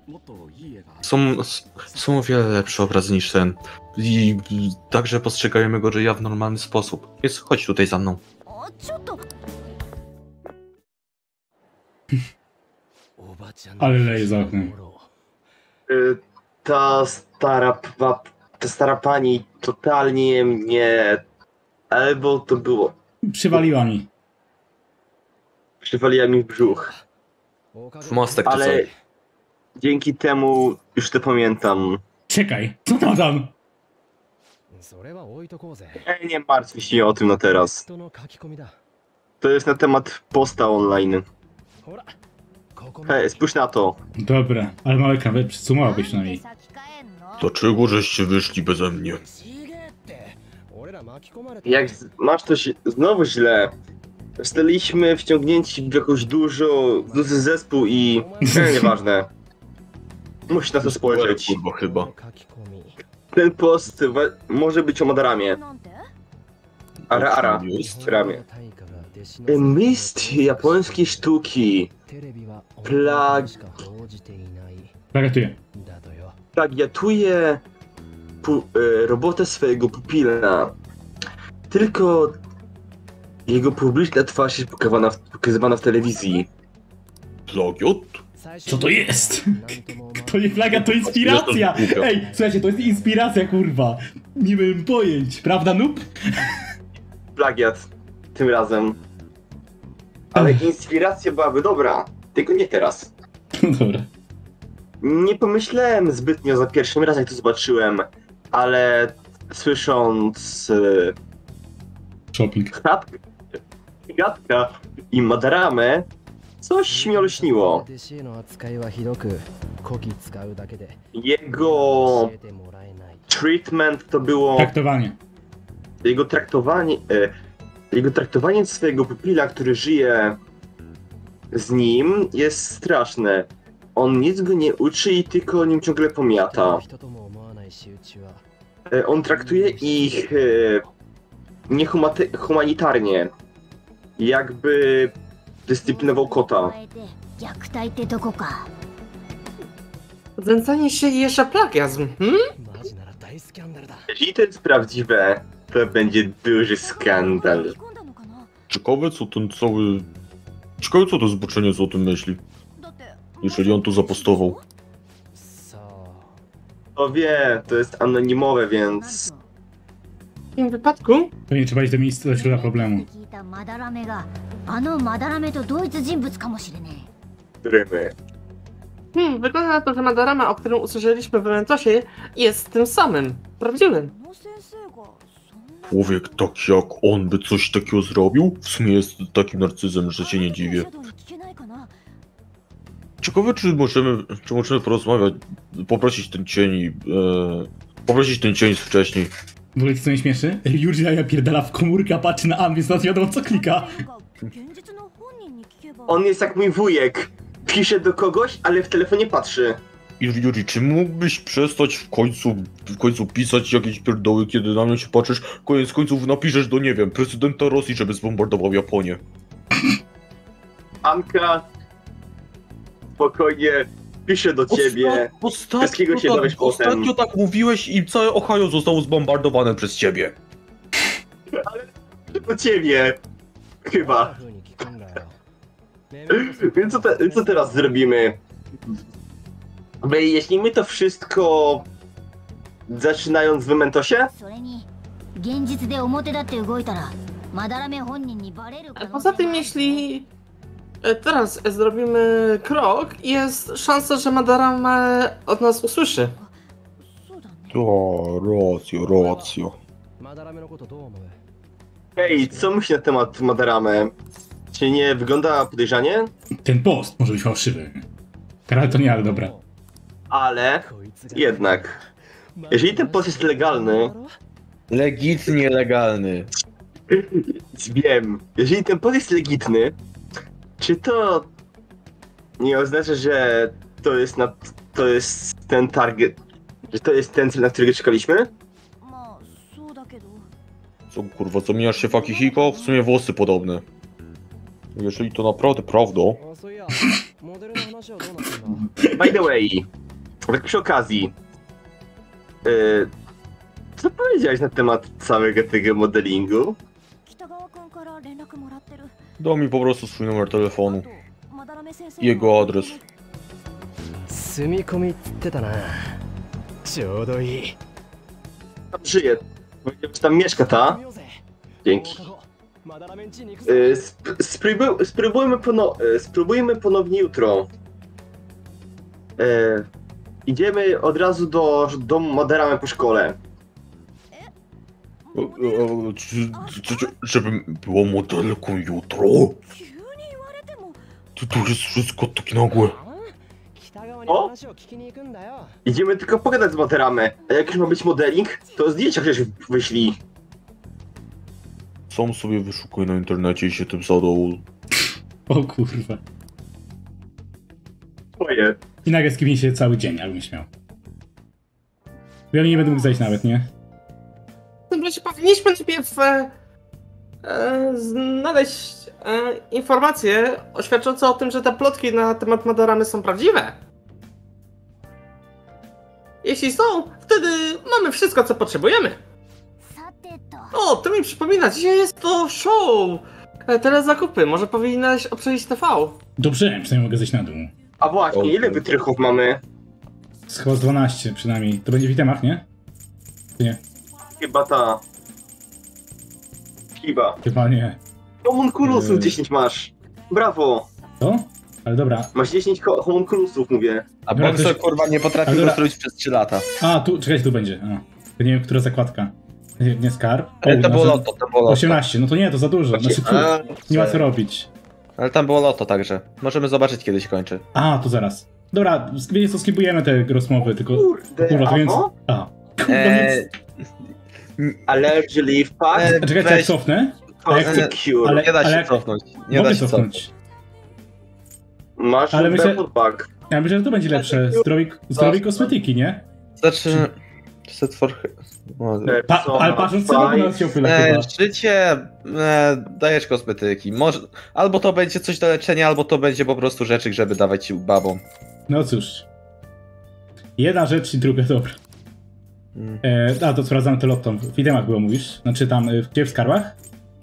Są o wiele lepsze obrazy niż ten. I także postrzegajemy go, że ja w normalny sposób. Więc chodź tutaj za mną. あちょっと Ale leje za oknem. Ta stara pani totalnie mnie... Albo to było... Przywaliła mi. Przywaliła mi w brzuch. W mostek czy Ale co? dzięki temu już to pamiętam. Czekaj, co tam tam? それは置いとこうぜ。 Nie martw się o tym na teraz. 人の書き込みだ。 To jest na temat posta online. ほら、ここまで Hej, spójrz na to. Dobra, ale małe kawę przysumowałbyś przynajmniej. 先帰んの Dlaczego żeście wyszli beze mnie? ちげえって俺ら巻き込まれた Jak masz to znowu źle. Zostaliśmy wciągnięci w jakoś duży zespół i... nieważne. Musisz na to spojrzeć. Kurwa chyba. 書き込み Ten post może być o Madaramie. なんて Ara. Jest. Ramię. Mistrz japońskiej sztuki テレビは Plag- しか報じていない Plagatuję. だとよ plagiatuje robotę swojego pupila. Tylko jego publiczna twarz jest pokazywana w telewizji. Plagiat? Co to jest? To nie flaga, to inspiracja! Ej, słuchajcie, to jest inspiracja, kurwa. Nie miałem pojęć, prawda, noob? Plagiat. Tym razem. Ale inspiracja byłaby dobra. Tylko nie teraz. Dobra. Nie pomyślałem zbytnio za pierwszym razem, jak to zobaczyłem, ale słysząc Shopping. Gatka i Madaramę, coś mi olśniło. 弟子への扱いはひどくこき使うだけで Jego 教えてもらえない treatment to było Traktowanie. jego traktowanie swojego pupila, który żyje z nim, jest straszne. On nic go nie uczy i tylko o nim ciągle pomiata. 人とも思わない仕打ちは On traktuje ich niehumanitarnie. Jakby dyscyplinował kota. 虐待ってとこか Znęcanie się i jeszcze plagiazm. マジなら大スキャンダルだ Jeśli to jest prawdziwe, to będzie duży skandal. 吹き込んだのかな Ciekawe co ten cały... Ciekawe co to zboczeniec o tym myśli. だって Jeżeli on to zapostował. さあ To wie, to jest anonimowe, więc... W tym wypadku Pewnie trzeba iść do miejsca do środka problemu. 聞いたマダラメがあのマダラメと同一人物かもしれね Rymy. wygląda na to, że Madarama, o którym usłyszeliśmy w Mentosie, jest tym samym, prawdziwym. えこの先生がそんな Człowiek taki jak on by coś takiego zrobił? W sumie jest takim narcyzem, że się nie dziwię. シャドウに聞けないかな Ciekawe czy możemy porozmawiać, poprosić ten cień, poprosić ten cień z wcześniej. W ogóle co mnie śmieszy? Ryuji Aya pierdala w komórkę, a patrzy na Anvis, teraz wiadomo co klika. 現実の本人に聞けば On jest jak mój wujek. Pisze do kogoś, ale w telefonie patrzy. Yuri, czy mógłbyś przestać w końcu pisać jakieś pierdoły, kiedy na mnie się patrzysz? Koniec końców napiszesz do, nie wiem, prezydenta Rosji, żeby zbombardował Japonię. Anka, spokojnie, piszę do ciebie. Wszystkiego się dowiesz potem. Ostatnio tak mówiłeś i całe Ohio zostało zbombardowane przez ciebie. Do ciebie. こんな Chyba. 風に聞くんだよ Więc co teraz zrobimy? Wyjaśnimy to wszystko zaczynając w Mentosie? それに現実で表立って動いたらマダラメ本人にバレる可能性 Poza が tym, jeśli teraz zrobimy krok, jest szansa, że Madarama od nas usłyszy. そうだね Racja. マダラメのことどう思う Hej, co myślisz na temat Madaramy? Czy nie wygląda podejrzanie? Ten post może być fałszywy. Ale to nie, ale dobra. Ale こいつが jednak, jeżeli ten post jest legalny, Legitnie legalny. wiem, jeżeli ten post jest legitny, czy to nie oznacza, że to jest ten target, że to jest ten cel, na którego czekaliśmy? まあそうだけど Co kurwa, zamieniasz się w Akihiko? W sumie włosy podobne. Jeżeli to naprawdę prawda, あそういやモデルの話はどうなったんだ By the way, Tak przy okazji, co powiedziałeś na temat całego tego modelingu? Dał mi po prostu swój numer telefonu. Jego adres. 住み込みっつってたなちょうどいい Tam żyje. Powiedział, że tam mieszka ta. Dzięki. Spróbujmy ponownie jutro. Idziemy od razu do domu Madaramy po szkole. Żeby było modelką jutro? To jest wszystko takie nagłe. O! Idziemy tylko pogadać z Madaramy. A jak już ma być modeling, to zdjęcia chociaż wyślij. Sam sobie wyszukuj na internecie i się tym zadowól. O kurwa. Twoje. I nagle skipnie się cały dzień, jakbym śmiał. Ja nie będę mógł zejść nawet, nie? W tym razie powinniśmy najpierw znaleźć informacje oświadczące o tym, że te plotki na temat Madaramy są prawdziwe. Jeśli są, wtedy mamy wszystko, co potrzebujemy. O, to mi przypomina, dzisiaj jest to show. Telezakupy, może powinnaś obczaić TV. Dobrze, przynajmniej mogę zejść na dół. A właśnie, ile wytrychów mamy? Chyba z 12 przynajmniej. To będzie w itemach, nie? Czy nie? Chyba ta. Chyba nie. Homunculusów 10 masz. Brawo. Co? Ale dobra. Masz 10 homunculusów, mówię. A Dobra, Boxer ktoś- kurwa nie potrafił Ale dobra. rozstroić przez 3 lata. A, tu, czekajcie, tu będzie. A. To nie wiem, która zakładka. Nie skarb. Ale to było znaczy loto, to było loto. 18, no to nie, to za dużo. Znaczy, tu, nie ma co robić. Ale tam było loto także. Możemy zobaczyć kiedy się kończy. A, to zaraz. Dobra, wiecie co, skipujemy te rozmowy, tylko... Kurde, Kurwa, to więc... Amo? A. Kurwa, więc... Allergy leaf pack? Czekajcie, jak cofnę? A jak chcę... Cure. ale- Nie da się jak- cofnąć. Nie Mogę da się cofnąć. cofnąć. Masz ale myślę- barefoot pack. Ja myślę, że to będzie lepsze. Zdrowie kosmetyki, nie? Znaczy... Set for... Ale patrząc co robi nas się opyla chyba. Życie... dajesz kosmetyki. Może... Albo to będzie coś do leczenia, albo to będzie po prostu rzeczy, żeby dawać ci babom. No cóż. Jedna rzecz i druga, dobra. Mm. A, to sprawdzamy to lotą. W itemach było, mówisz? Znaczy tam, gdzie w skarbach?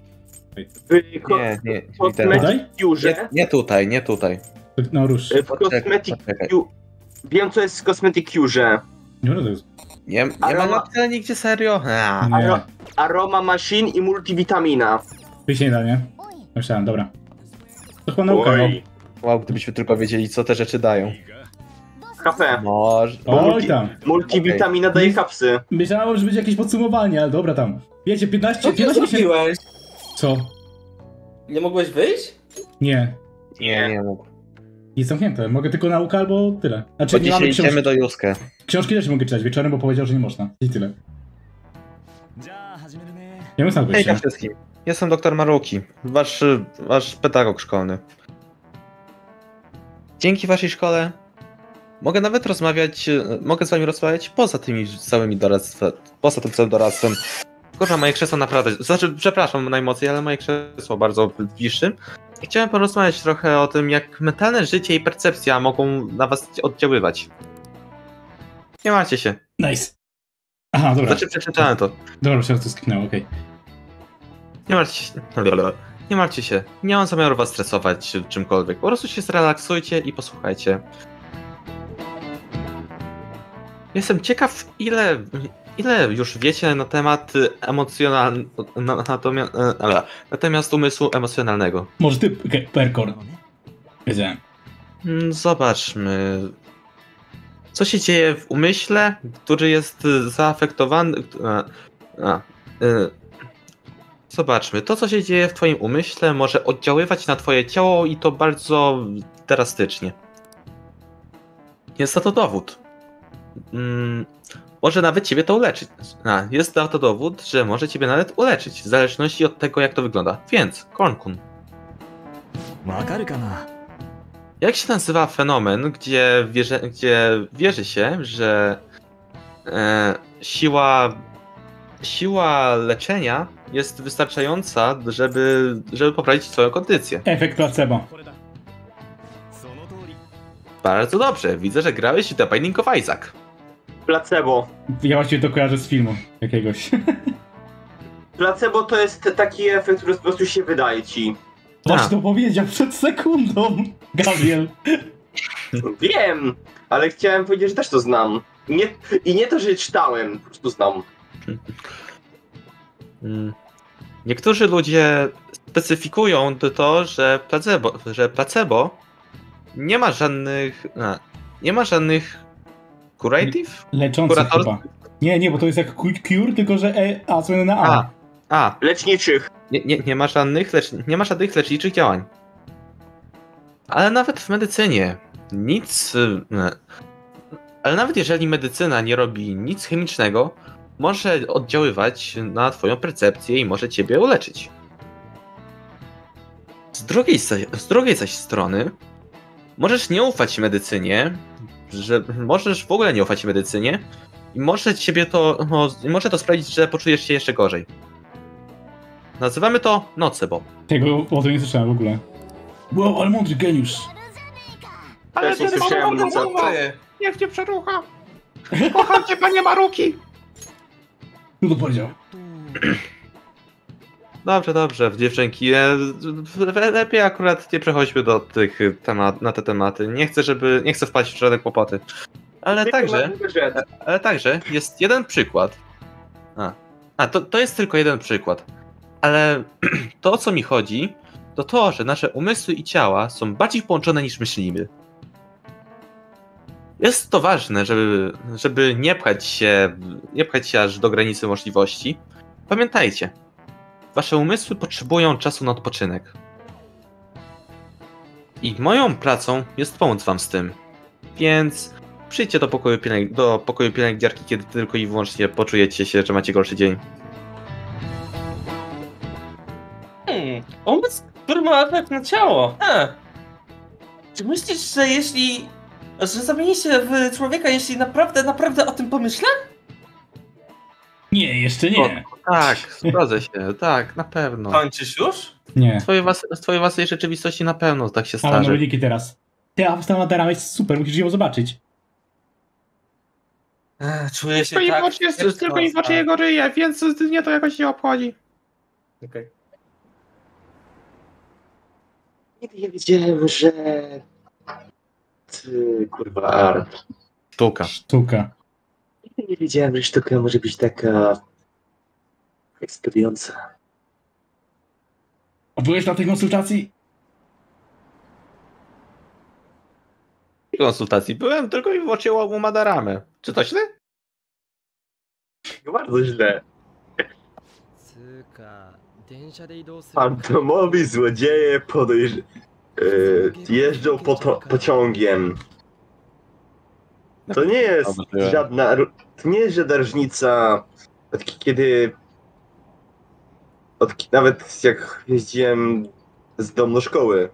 Nie. Tutaj? Cure. Nie tutaj, nie tutaj. No rusz. W Cosmetic Poczekaj. Cure. Wiem co jest w Cosmetic Cure. No to jest... Nie ma napisane nigdzie serio? Nie. Aroma Machine i multivitamina. Wyjść nie da, nie? Myślałem, dobra. To chyba nauka, no. Oj. Wow, gdybyśmy tylko wiedzieli, co te rzeczy dają. Kafe. Może... Oj tam. Multivitamina daje kapsy. Myślałem, że będzie jakieś podsumowanie, ale dobra tam. Wiecie, 15 miesięcy... Co? Nie mogłeś wyjść? Nie. Nie mógł. Jest zamknięte. Mogę tylko naukę albo tyle. Znaczy, Bo nie mamy dzisiaj idziemy do Juskę. Książki też nie mogę czytać wieczorem, bo powiedział, że nie można. I tyle. Ja bym sam Hejka gościa. wszystkim. Jestem doktor Maruki, wasz pedagog szkolny. Dzięki waszej szkole mogę nawet rozmawiać, mogę z wami rozmawiać poza tymi całymi doradztwem, poza tym całym doradztwem. Kurwa, moje krzesło naprawdę, znaczy przepraszam najmocniej, ale moje krzesło bardzo bliższy. I chciałem porozmawiać trochę o tym, jak mentalne życie i percepcja mogą na was oddziaływać. Nie martwcie się. Nice. Aha, dobra. Znaczy przeczytałem to. Dobra, myślałem, że to skipnęło, okej. Nie martwcie się. Nie martwcie się. Nie mam zamiaru was stresować czymkolwiek. Po prostu się zrelaksujcie i posłuchajcie. Jestem ciekaw, ile już wiecie na temat natomiast umysłu emocjonalnego. Może ty, okej, Perkor. Wiedziałem. Zobaczmy. Co się dzieje w umyśle, który jest zaafektowany... Zobaczmy, to co się dzieje w twoim umyśle może oddziaływać na twoje ciało i to bardzo drastycznie. Jest na to dowód. Może nawet ciebie to uleczyć. Jest na to dowód, że może ciebie nawet uleczyć, w zależności od tego jak to wygląda. Więc, Kornkun. Jak się nazywa fenomen, gdzie wierzy się, że siła leczenia jest wystarczająca, żeby poprawić twoją kondycję? Efekt placebo. Bardzo dobrze, widzę, że grałeś w The Binding of Isaac. Placebo. Ja właściwie to kojarzę z filmu jakiegoś. Placebo to jest taki efekt, który po prostu się wydaje ci. Właśnie to powiedział przed sekundą, Gabriel. Wiem, ale chciałem powiedzieć, że też to znam. I nie to, że czytałem, po prostu znam. Niektórzy ludzie specyfikują to, że placebo nie ma żadnych... Curative? Leczący chyba. Nie, bo to jest jak cure, tylko że zmiany na A. Leczniczych. Nie ma żadnych leczniczych działań. Ale nawet w medycynie ale nawet jeżeli medycyna nie robi nic chemicznego, może oddziaływać na twoją percepcję i może ciebie uleczyć. Z drugiej zaś strony możesz nie ufać medycynie, możesz w ogóle nie ufać medycynie i może to sprawić, że poczujesz się jeszcze gorzej. Nazywamy to nocebo. Tego o tym nie słyszałem w ogóle. Wow, ale mądry geniusz. Też nie słyszałem nic o tym. Niech cię przerucha. Kocham cię, panie Maruki. Kto to powiedział? Dobrze, dziewczynki. Lepiej akurat nie przechodźmy do na te tematy. Nie chcę wpaść w żadne kłopoty. Ale także jest jeden przykład. To jest tylko jeden przykład. Ale to, o co mi chodzi, to to, że nasze umysły i ciała są bardziej połączone niż myślimy. Jest to ważne, żeby nie pchać się aż do granicy możliwości. Pamiętajcie, wasze umysły potrzebują czasu na odpoczynek. I moją pracą jest pomóc wam z tym. Więc przyjdźcie do pokoju pielęgniarki, kiedy tylko i wyłącznie poczujecie się, że macie gorszy dzień. Umysł, który ma efekt na ciało. Czy myślisz, że zamieni się w człowieka, jeśli naprawdę o tym pomyślę? Nie, jeszcze nie. Tak, zgodzę się, tak, na pewno. Kończysz już? Nie. Z twojej własnej rzeczywistości na pewno tak się Ale starzy. nowiniki teraz. Ty, a ta Madara jest super, musisz ją zobaczyć. Czuję się Tylko i wyłącznie jego ryje, więc mnie to jakoś nie obchodzi. Okej. Nigdy nie wiedziałem, że... Kurwa, art. Sztuka. Nigdy nie wiedziałem, że sztuka może być taka... ekscytująca. A byłeś na tej konsultacji? Konsultacji byłem tylko i wyłącznie u Madaramy. Czy to źle? Bardzo źle. Fantomowi złodzieje jeżdżą pociągiem. To nie jest żadna... To nie jest żadna różnica, nawet jak jeździłem z domu do szkoły.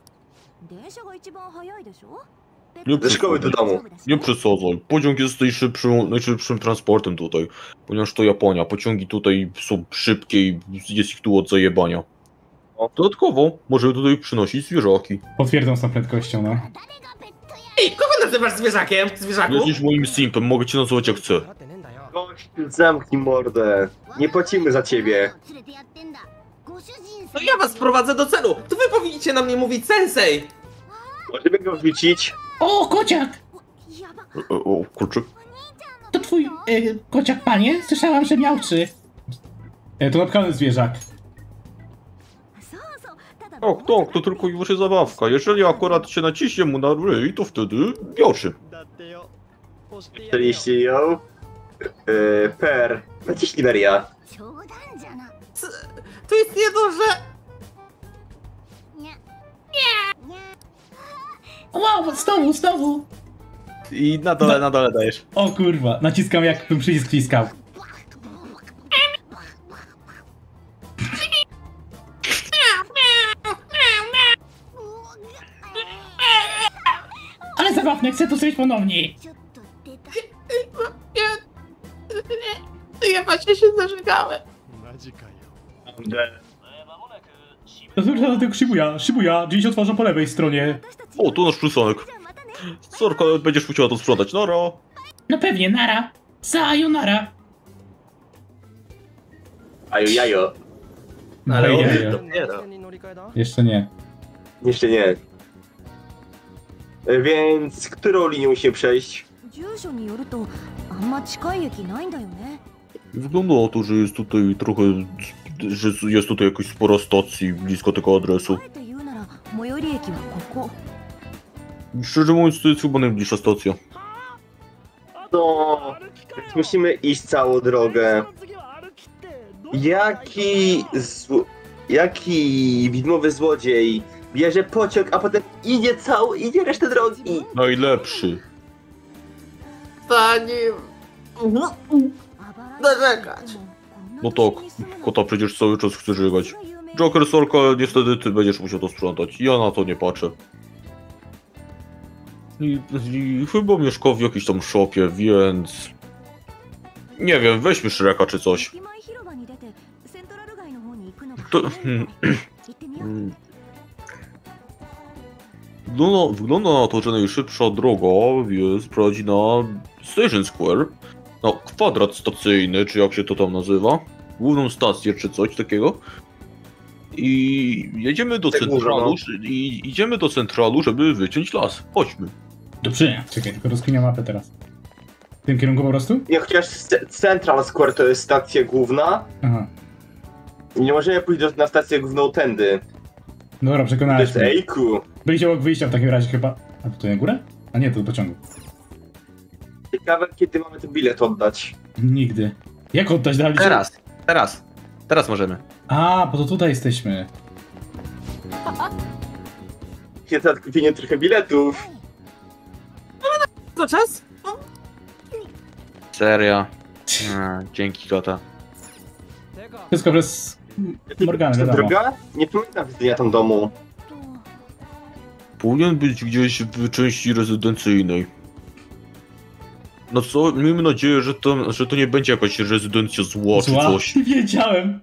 Ze szkoły do domu. Nie przesadzaj. Pociąg jest najszybszym transportem tutaj. Ponieważ to Japonia. Pociągi tutaj są szybkie i jest ich tu od zajebania. Dodatkowo możemy tutaj przynosić zwierzaki. Potwierdzam z tą prędkością, no. Ej, kogo nazywasz zwierzakiem? Zwierzaku? Jesteś moim simpem, mogę cię nazywać jak chcę. Gościu, zamknij mordę. Nie płacimy za ciebie. No ja was prowadzę do celu! To wy powinniście na mnie mówić sensei! Możemy go wrzucić? O, kociak! O, kurczę. To twój kociak, panie? Słyszałam, że miałczy. To napchany zwierzak. Tak, to tylko i wyłącznie zabawka. Jeżeli akurat się naciśnie mu na ryj, to wtedy miałczy. Jeśli ją... Per. Naciśnij Maria. To jest jedno, że... Wow, znowu! I na dole dajesz. O kurwa, naciskam jak bym przycisk wciskał. Ale zabawne, chcę to zrobić ponownie. Ja właśnie się zażygałem. To do tego Shibuya, drzwi się otworzą po lewej stronie. O, tu nasz plusonek. Sorko, będziesz musiała to sprzątać, noro. No pewnie, nara. Sayonara. Ajo, jajo. Ale No, on jajo. dopiero. Jeszcze nie. Jeszcze nie. Więc którą linię musimy przejść? 住所によるとあんま近い駅ないんだよね。 Wygląda na to, że jest tutaj trochę... że jest tutaj jakaś spora stacji blisko tego adresu. あえて言うなら最寄り駅はここ。 Szczerze mówiąc, to jest chyba najbliższa stacja. No, musimy iść całą drogę. Jaki widmowy złodziej bierze pociąg, a potem idzie resztę drogi? Najlepszy. Zanim... Narzekać. No tak, kota przecież cały czas chce żygać. Joker, Sorka, niestety ty będziesz musiał to sprzątać. Ja na to nie patrzę. I chyba mieszka w jakiejś tam shopie, więc... Nie wiem, weźmy Shreka czy coś. To... Wygląda na to, że najszybsza droga prowadzi na Station Square. No, kwadrat stacyjny, czy jak się to tam nazywa. Główną stację, czy coś takiego. I jedziemy do centralu, idziemy do centralu, żeby wyciąć las. Chodźmy. Dobrze. Czekaj, tylko rozkminiam mapę teraz. W tym kierunku po prostu? Nie, chociaż Central Square to jest stacja główna. Aha. I nie możemy pójść na stację główną tędy. Dobra, To przekonałeś jest mnie. ejku. Wyjście obok wyjścia w takim razie chyba. A to na górę? A nie, to do pociągu. Ciekawe, kiedy mamy ten bilet oddać. Nigdy. Jak oddać dalej? Teraz możemy. A, bo to tutaj jesteśmy. Kiedy za kupienie trochę biletów. To czas? Serio. Dzięki, kota. Wszystko przez Morgany, Co, wiadomo. droga? Nie pamiętam widzenia tam domu. Powinien być gdzieś w części rezydencyjnej. No co, miejmy nadzieję, że to nie będzie jakaś rezydencja zła czy coś. Wiedziałem.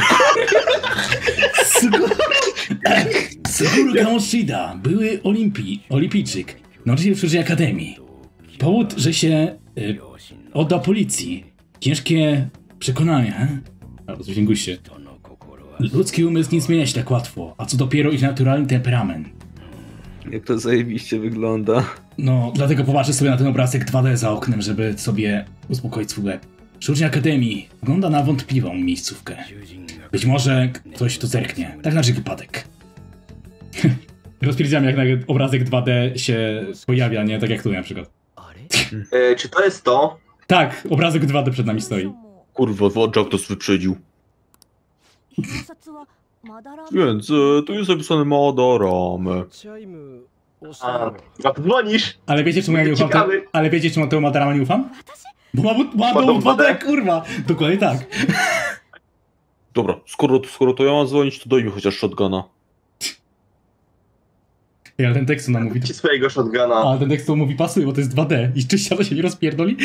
Suguru Kamoshida, były olimpijczyk, nauczyciel w Sztucznej Akademii. Powód, że się oddał policji. Ciężkie przekonania. Albo zwięguj się. Ludzki umysł nie zmienia się tak łatwo, a co dopiero ich naturalny temperament. Jak to zajebiście wygląda. No, dlatego popatrzę sobie na ten obrazek 2D za oknem, żeby sobie uspokoić swój łeb. W Sztucznej Akademii wygląda na wątpliwą miejscówkę. Być może ktoś tu zerknie, tak na wszelki wypadek. Rozpierdziam, jak nagle obrazek 2D się pojawia, nie? Tak jak tu na przykład. Czy to jest to? Tak, obrazek 2D przed nami stoi. Kurwa, Jack nas wyprzedził. Więc tu jest zapisane Madarame. A dzwonisz? Ale wiecie, czemu ja nie ufam? Ciekawy. Ale wiecie, czemu temu Madarama nie ufam? Bo ma dom 2D, kurwa! Dokładnie tak. Dobra, skoro to ja mam dzwonić, to daj mi chociaż shotguna. Ej, ale ten tekst nam mówi... Ci swojego shotguna. Ale ten tekst mówi pasuje, bo to jest 2D. I czy ściana się nie rozpierdoli?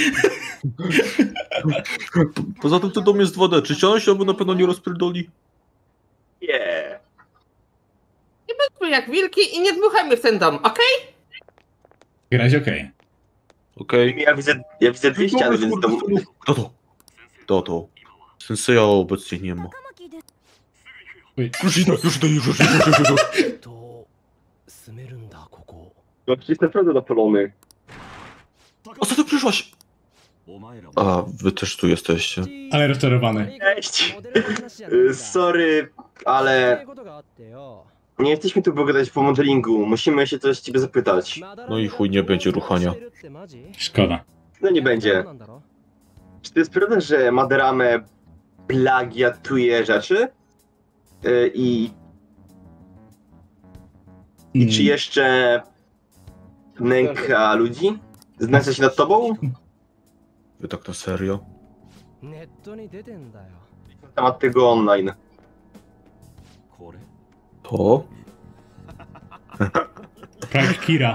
Poza tym ten dom jest 2D. Czy ściana się albo na pewno nie rozpierdoli? Nie. Nie bądźmy jak wilki i nie dmuchajmy w ten dom, okej? Grać okej. Okej. Ja widzę dwie ściany, więc to... Kto to? Kto to? Senseja obecnie nie ma. Już idę. Gość jest naprawdę napalony. O co ty przyszłaś? A, wy też tu jesteście. Ale rozczarowany. Cześć! Sorry, ale nie jesteśmy tu pogadać po modelingu. Musimy się coś ciebie zapytać. No i chuj, nie będzie ruchania. Szkoda. No nie będzie. Czy to jest prawda, że Madarame plagiatuje rzeczy? I czy jeszcze nęka ludzi? Znęca się nad tobą? Wy tak na serio? Na temat tego online. To? Prank Kira.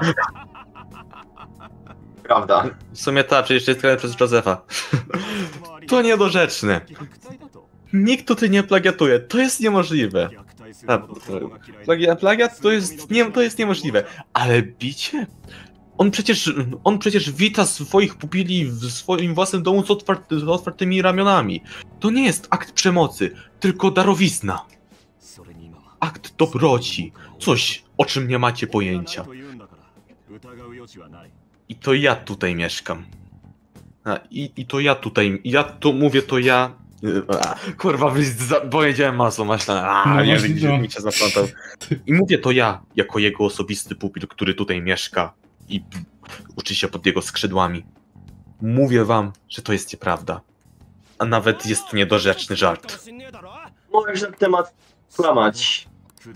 Prawda. W sumie ta, przecież jest grane przez Josefa. To niedorzeczne. Nikt tutaj nie plagiatuje, to jest niemożliwe. Plagiat to jest niemożliwe. Ale bicie? On przecież wita swoich pupili w swoim własnym domu z otwartymi ramionami. To nie jest akt przemocy, tylko darowizna. Akt dobroci. Coś, o czym nie macie pojęcia. I to ja tutaj mieszkam. I to ja tutaj, ja tu mówię, to ja... Kurwa, powiedziałem masło maślane. No Nie, właśnie to. mi się zaplątał. I mówię to ja, jako jego osobisty pupil, który tutaj mieszka i uczy się pod jego skrzydłami. Mówię wam, że to jest nieprawda. A nawet jest to niedorzeczny żart. Możesz na ten temat kłamać.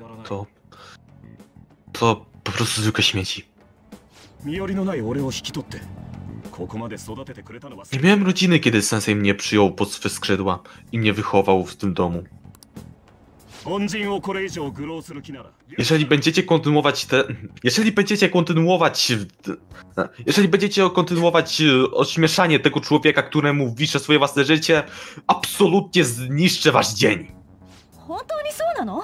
To po prostu zwykłe śmieci. 身寄りのない俺を引き取ってここまで育ててくれたのは Nie miałem rodziny, kiedy sensei mnie przyjął pod swe skrzydła i mnie wychował w tym domu. 恩人をこれ以上愚弄する気なら Jeżeli będziecie kontynuować ośmieszanie tego człowieka, któremu wiszę swoje własne życie, absolutnie zniszczę wasz dzień. 本当にそうなの？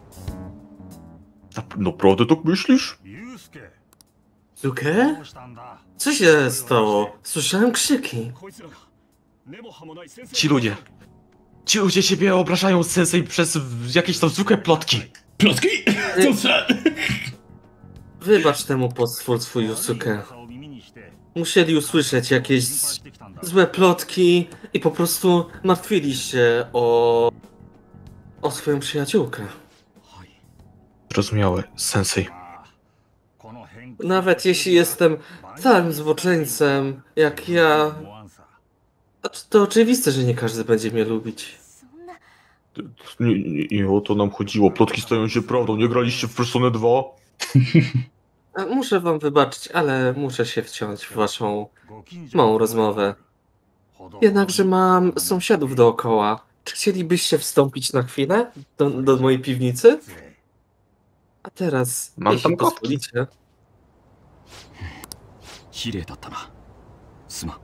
Naprawdę tak myślisz? ユウスケ Zuke? どうしたんだ Co się stało? Słyszałem krzyki. こいつらが根も葉もない先生 Ci ludzie siebie obrażają sensei przez jakieś tam zwykłe plotki. Plotki? Co za... Wybacz temu potwórstwu, Yusuke. Musieli usłyszeć jakieś złe plotki i po prostu martwili się o swoją przyjaciółkę. Zrozumiałe, sensei. Nawet jeśli jestem całym zboczeńcem, jak ja, to oczywiste, że nie każdy będzie mnie lubić. そんな Nie o to nam chodziło. Plotki stają się prawdą. Nie graliście w Personę 2? Muszę wam wybaczyć, ale muszę się wciąć w waszą małą rozmowę. Jednakże mam sąsiadów dookoła. Czy chcielibyście wstąpić na chwilę do mojej piwnicy? A teraz, Mam jeśli tam kotki. pozwolicie, 綺麗だったなすまん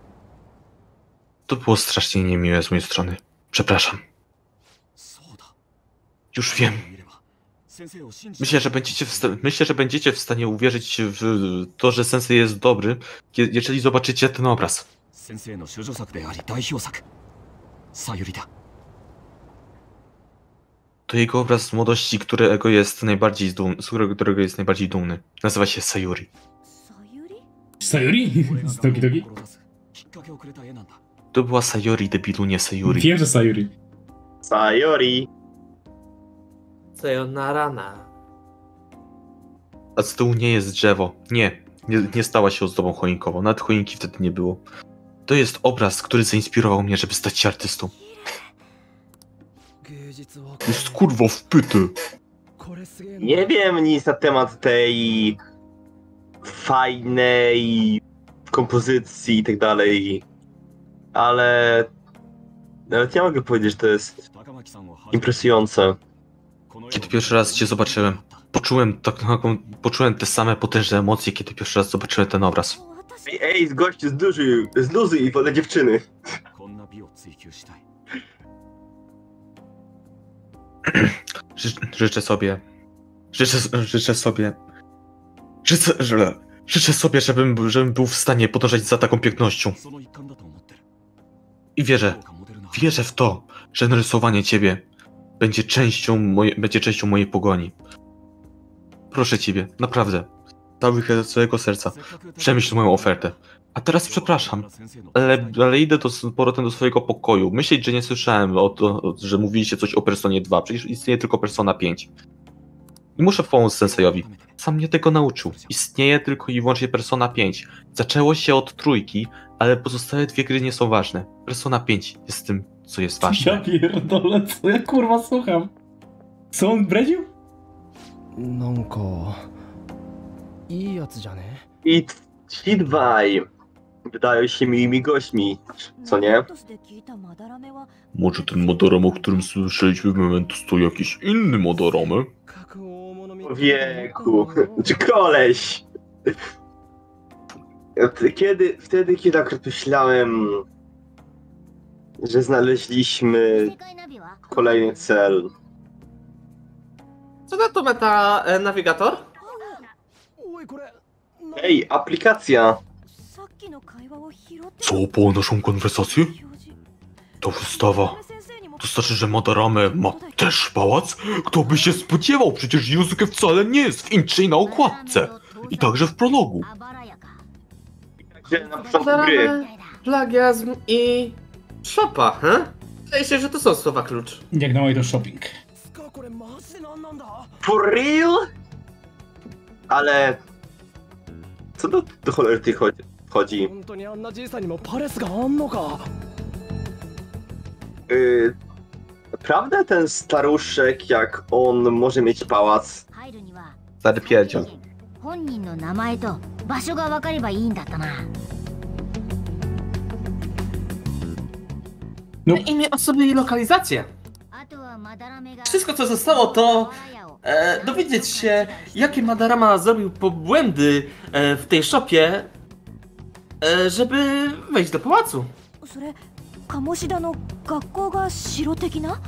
To było strasznie niemiłe z mojej strony. Przepraszam. そうだ Już wiem. 見れば先生を信じ Myślę, że będziecie w stanie uwierzyć w to, że sensei jest dobry, jeżeli zobaczycie ten obraz. 先生の処女作であり代表作さゆりだ To jego obraz z młodości, którego jest najbardziej dumny. Nazywa się Sayuri. さゆり？ Sayuri? Z Doki Doki? きっかけをくれた絵なんだ To była Sayori, debilu, nie Sayuri. Wiem, że Sayuri. Sayori. sayonara. A z tyłu nie jest drzewo. Nie stała się ozdobą choinkową. Nawet choinki wtedy nie było. To jest obraz, który zainspirował mnie, żeby stać się artystą. Jest kurwa wpyty. Nie wiem nic na temat tej fajnej kompozycji i tak dalej, ale nawet nie mogę powiedzieć, że to jest impresujące. Kiedy pierwszy raz cię zobaczyłem, poczułem te same potężne emocje, kiedy pierwszy raz zobaczyłem ten obraz. 私 Ej, gościu, zluzuj i wolę dziewczyny. こんな美を追求したい Życzę sobie, żebym był w stanie podążać za taką pięknością. その一環だと思ってる I どうかモデルな wierzę w to, że narysowanie ciebie będzie częścią mojej pogoni. Proszę ciebie, naprawdę, z całego serca, przemyśl moją ofertę. A teraz przepraszam, ale idę z powrotem do swojego pokoju. Myśleć, że nie słyszałem że mówiliście coś o Personie 2, przecież istnieje tylko Persona 5. I muszę pomóc sensejowi. Sam mnie tego nauczył. Istnieje tylko i wyłącznie Persona 5. Zaczęło się od 3, ale pozostałe 2 gry nie są ważne. Persona 5 jest tym, co jest ważne. Ja pierdolę, co ja kurwa słucham? Co on bredził? なんかいいやつじゃね I ci dwaj wydają się miłymi gośćmi, co nie? として聞いたまだらめは Może ten Modoram, o którym słyszeliśmy w Mementos, to jakiś inny Modoram? Wieku, czy koleś? Wtedy, kiedy akurat myślałem, że znaleźliśmy 世界ナビは kolejny cel. Co na to meta nawigator? おいこれ Ej, aplikacja. Co, po naszą konwersację? To wystawa. To znaczy, że Madarame ma też pałac? Kto by się spodziewał? Przecież Yusuke wcale nie jest w Inczej na okładce. I także w prologu. Gdzie na początku gry. Madarame, plagiazm i szopa, he? Wydaje się, że to są słowa klucz. Jak na moje to shopping. For real? Ale... Co do cholery ty chodzi? 本当にあんなじいさんにもパレスがあんのか Naprawdę ten staruszek, jak on może mieć pałac? 入るには Stary pierdziel. 本人の名前と場所が分かればいいんだったな。 Imię osoby i lokalizację. あとはマダラメが Wszystko co zostało to dowiedzieć się, jakie Madarama zrobił pobłędy w tej szopie, żeby wejść do pałacu. それ鴨志田の学校が城的な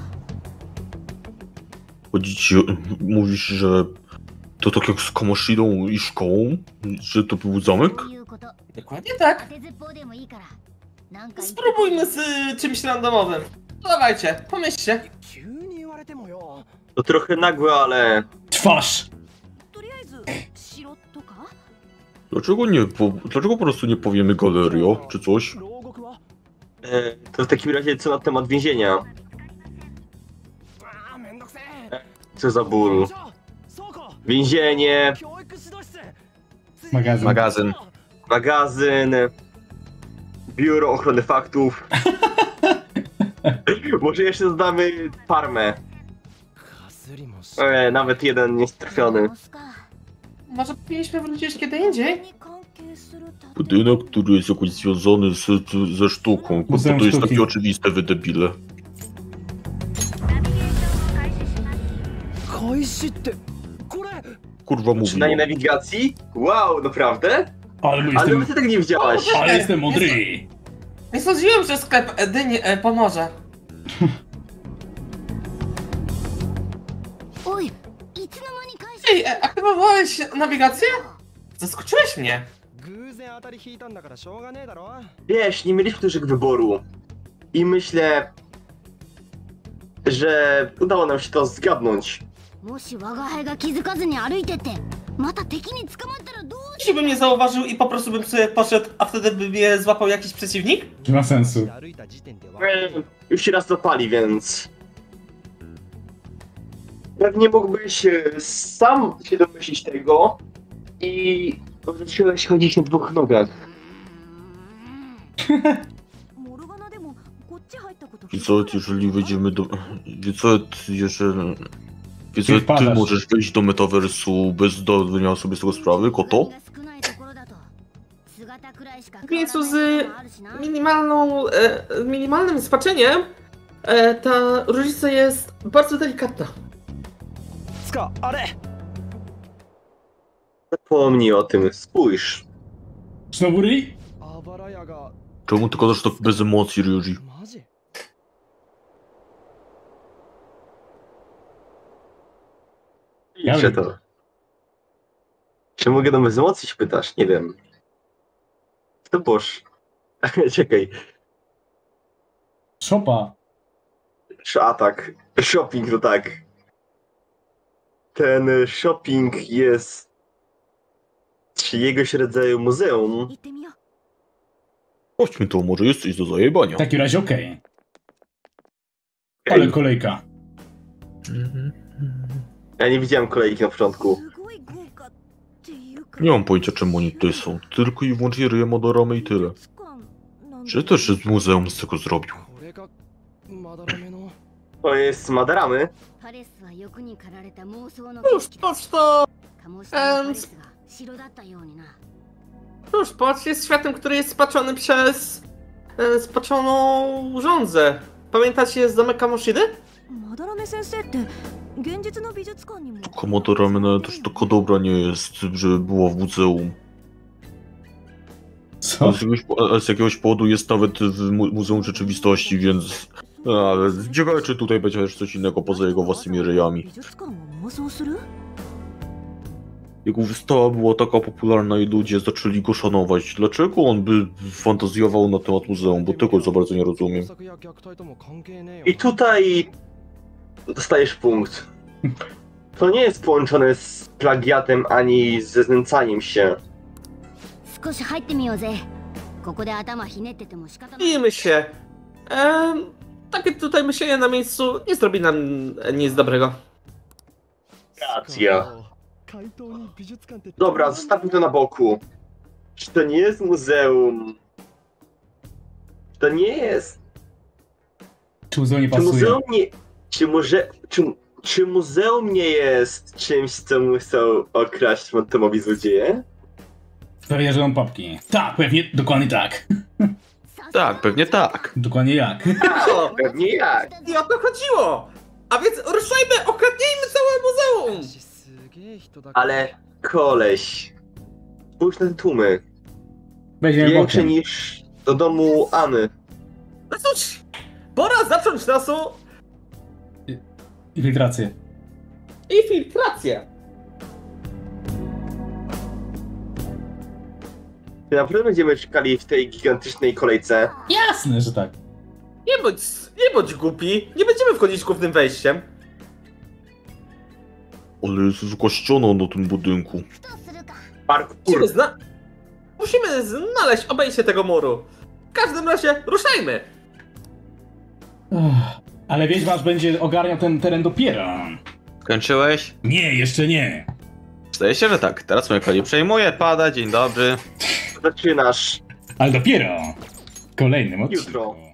Chodzi ci, mówisz, że to tak jak z Kamoshidą i szkołą? Że to był zamek? そういうこと Dokładnie tak. 当てずっぽうでもいいからなんか言って Spróbujmy z czymś randomowym. No dawajcie, pomyślcie. 急に言われてもよ To trochę nagłe, ale... Twarz! とりあえず城とか Dlaczego po prostu nie powiemy galerio, czy coś? 牢獄は To w takim razie co na temat więzienia? あーめんどくせえ Co za ból. そうか Więzienie, 教育指導室 Magazyn. Magazyn. magazyn, biuro ochrony faktów. Może jeszcze dodamy farmę. かすりもし Nawet jeden nie jest trafiony. モスか Może powinniśmy wrócić kiedy indziej? に関係するため Budynek, który jest jakoś związany ze sztuką. Kurwa, Muzeum to jest sztuki. takie oczywiste, wy debile. 開始ってこれ Kurwa Zaczynanie mówię. nawigacji? Wow, naprawdę? Ale Ale jestem, ty tak nie widziałaś. ale jestem mądry! Nie sądziłem, że sklep Edyni pomoże. おいいつの間に返し Ej, aktywowałeś nawigację? Zaskoczyłeś mnie. 偶然当たり引いたんだからしょうがねえだろ Wiesz, nie mieliśmy dużego wyboru. I myślę, że udało nam się to zgadnąć. もし我が輩が気づかずに歩いてってまた敵に捕まったらどう Jeśli bym nie zauważył i po prostu bym sobie poszedł, a wtedy by mnie złapał jakiś przeciwnik? Nie ma sensu. 歩いた時点で分かる Już się raz zapali, więc... Pewnie mógłbyś sam się domyślić tego i zacząłeś chodzić na dwóch nogach. モルガナでもこっち入ったこと聞い Wiecet, jeżeli wejdziemy do... Wiecet, jeżeli... Wiecet, ty wpadasz. możesz wejść do metaversu bez zdawania sobie z tego sprawy, koto? が少ないところだと姿くらいしか W miejscu 変わらないことも z あるしな minimalnym spaczeniem ta różnica jest bardzo delikatna. つかあれ Zapomnij o tym, spójrz. Sznoburi? あばら屋が Czemu ty gadasz tak bez emocji, Ryuji? マジ Ja Liczę wiem. to. Czy mogę do bez emocji się pytasz? Nie wiem. To boż. Czekaj. Szopa. A tak. Shopping to tak. Ten shopping jest czyjegoś rodzaju muzeum. 行ってみよう Chodźmy to, może jest coś do zajebania. W takim razie okej. Ale kolejka. Ja nie widziałem kolejki na początku. すごい豪華っていうか Nie mam pojęcia czemu oni tutaj są. Tylko i wyłącznie ryje Madarame i tyle. Czy też z muzeum z tego zrobił? これがまだらめの To jest Madaramy. パレスは欲に駆られた妄想の Cóż, patrz to... 鴨志田のパレスが城だったようにな Cóż, patrz, jest światem, który jest spaczony przez... spaczoną żądzę. Pamiętacie zamek Kamoshidy? マダラメ先生って現実の美術館にも Tylko Madarame nawet też taka dobra nie jest, żeby była w muzeum. Co? A z jakiegoś powodu jest nawet w Muzeum Rzeczywistości, więc... Ale ciekawe, czy tutaj będzie też coś innego poza jego własnymi ryjami. 美術館を妄想する Jego wystawa była taka popularna i ludzie zaczęli go szanować. Dlaczego on by fantazjował na temat muzeum? Bo tego za bardzo nie rozumiem. I tutaj dostajesz punkt. To nie jest połączone z plagiatem ani ze znęcaniem się. 少し入ってみようぜここで頭ひねってても仕方ない Bijmy się. Takie tutaj myślenie na miejscu nie zrobi nam nic dobrego. Racja. Dobra, zostawmy to na boku. Czy to nie jest muzeum? Czy to nie jest... Czy muzeum nie Czy pasuje? muzeum nie... Czy muzeum nie jest czymś, co mu chcą okraść Montemowi złodzieje? Pewnie, że mam papki. Tak, pewnie, dokładnie tak. Tak, pewnie tak. Dokładnie jak. O, Pewnie jak. i o to chodziło! A więc ruszajmy, okradnijmy całe muzeum! Ale koleś... Spójrz na te tłumy. Weźmiemy Większe bokiem. niż do domu Anny. No cóż, pora zacząć naszą Infiltrację. infiltrację. Czy naprawdę będziemy czekali w tej gigantycznej kolejce? Jasne, że tak. Nie bądź głupi, nie będziemy wchodzić głównym wejściem. Ale jest jakaś ściana na tym budynku. Parkour. Musimy znaleźć obejście tego muru. W każdym razie, ruszajmy! Ale wiedźmarz będzie ogarniał ten teren dopiero. Skończyłeś? Nie, jeszcze nie. Zdaje się, że tak. Teraz moje kolej przejmuje, pada, dzień dobry. Zaczynasz. Ale dopiero. W kolejnym odcinku. Jutro.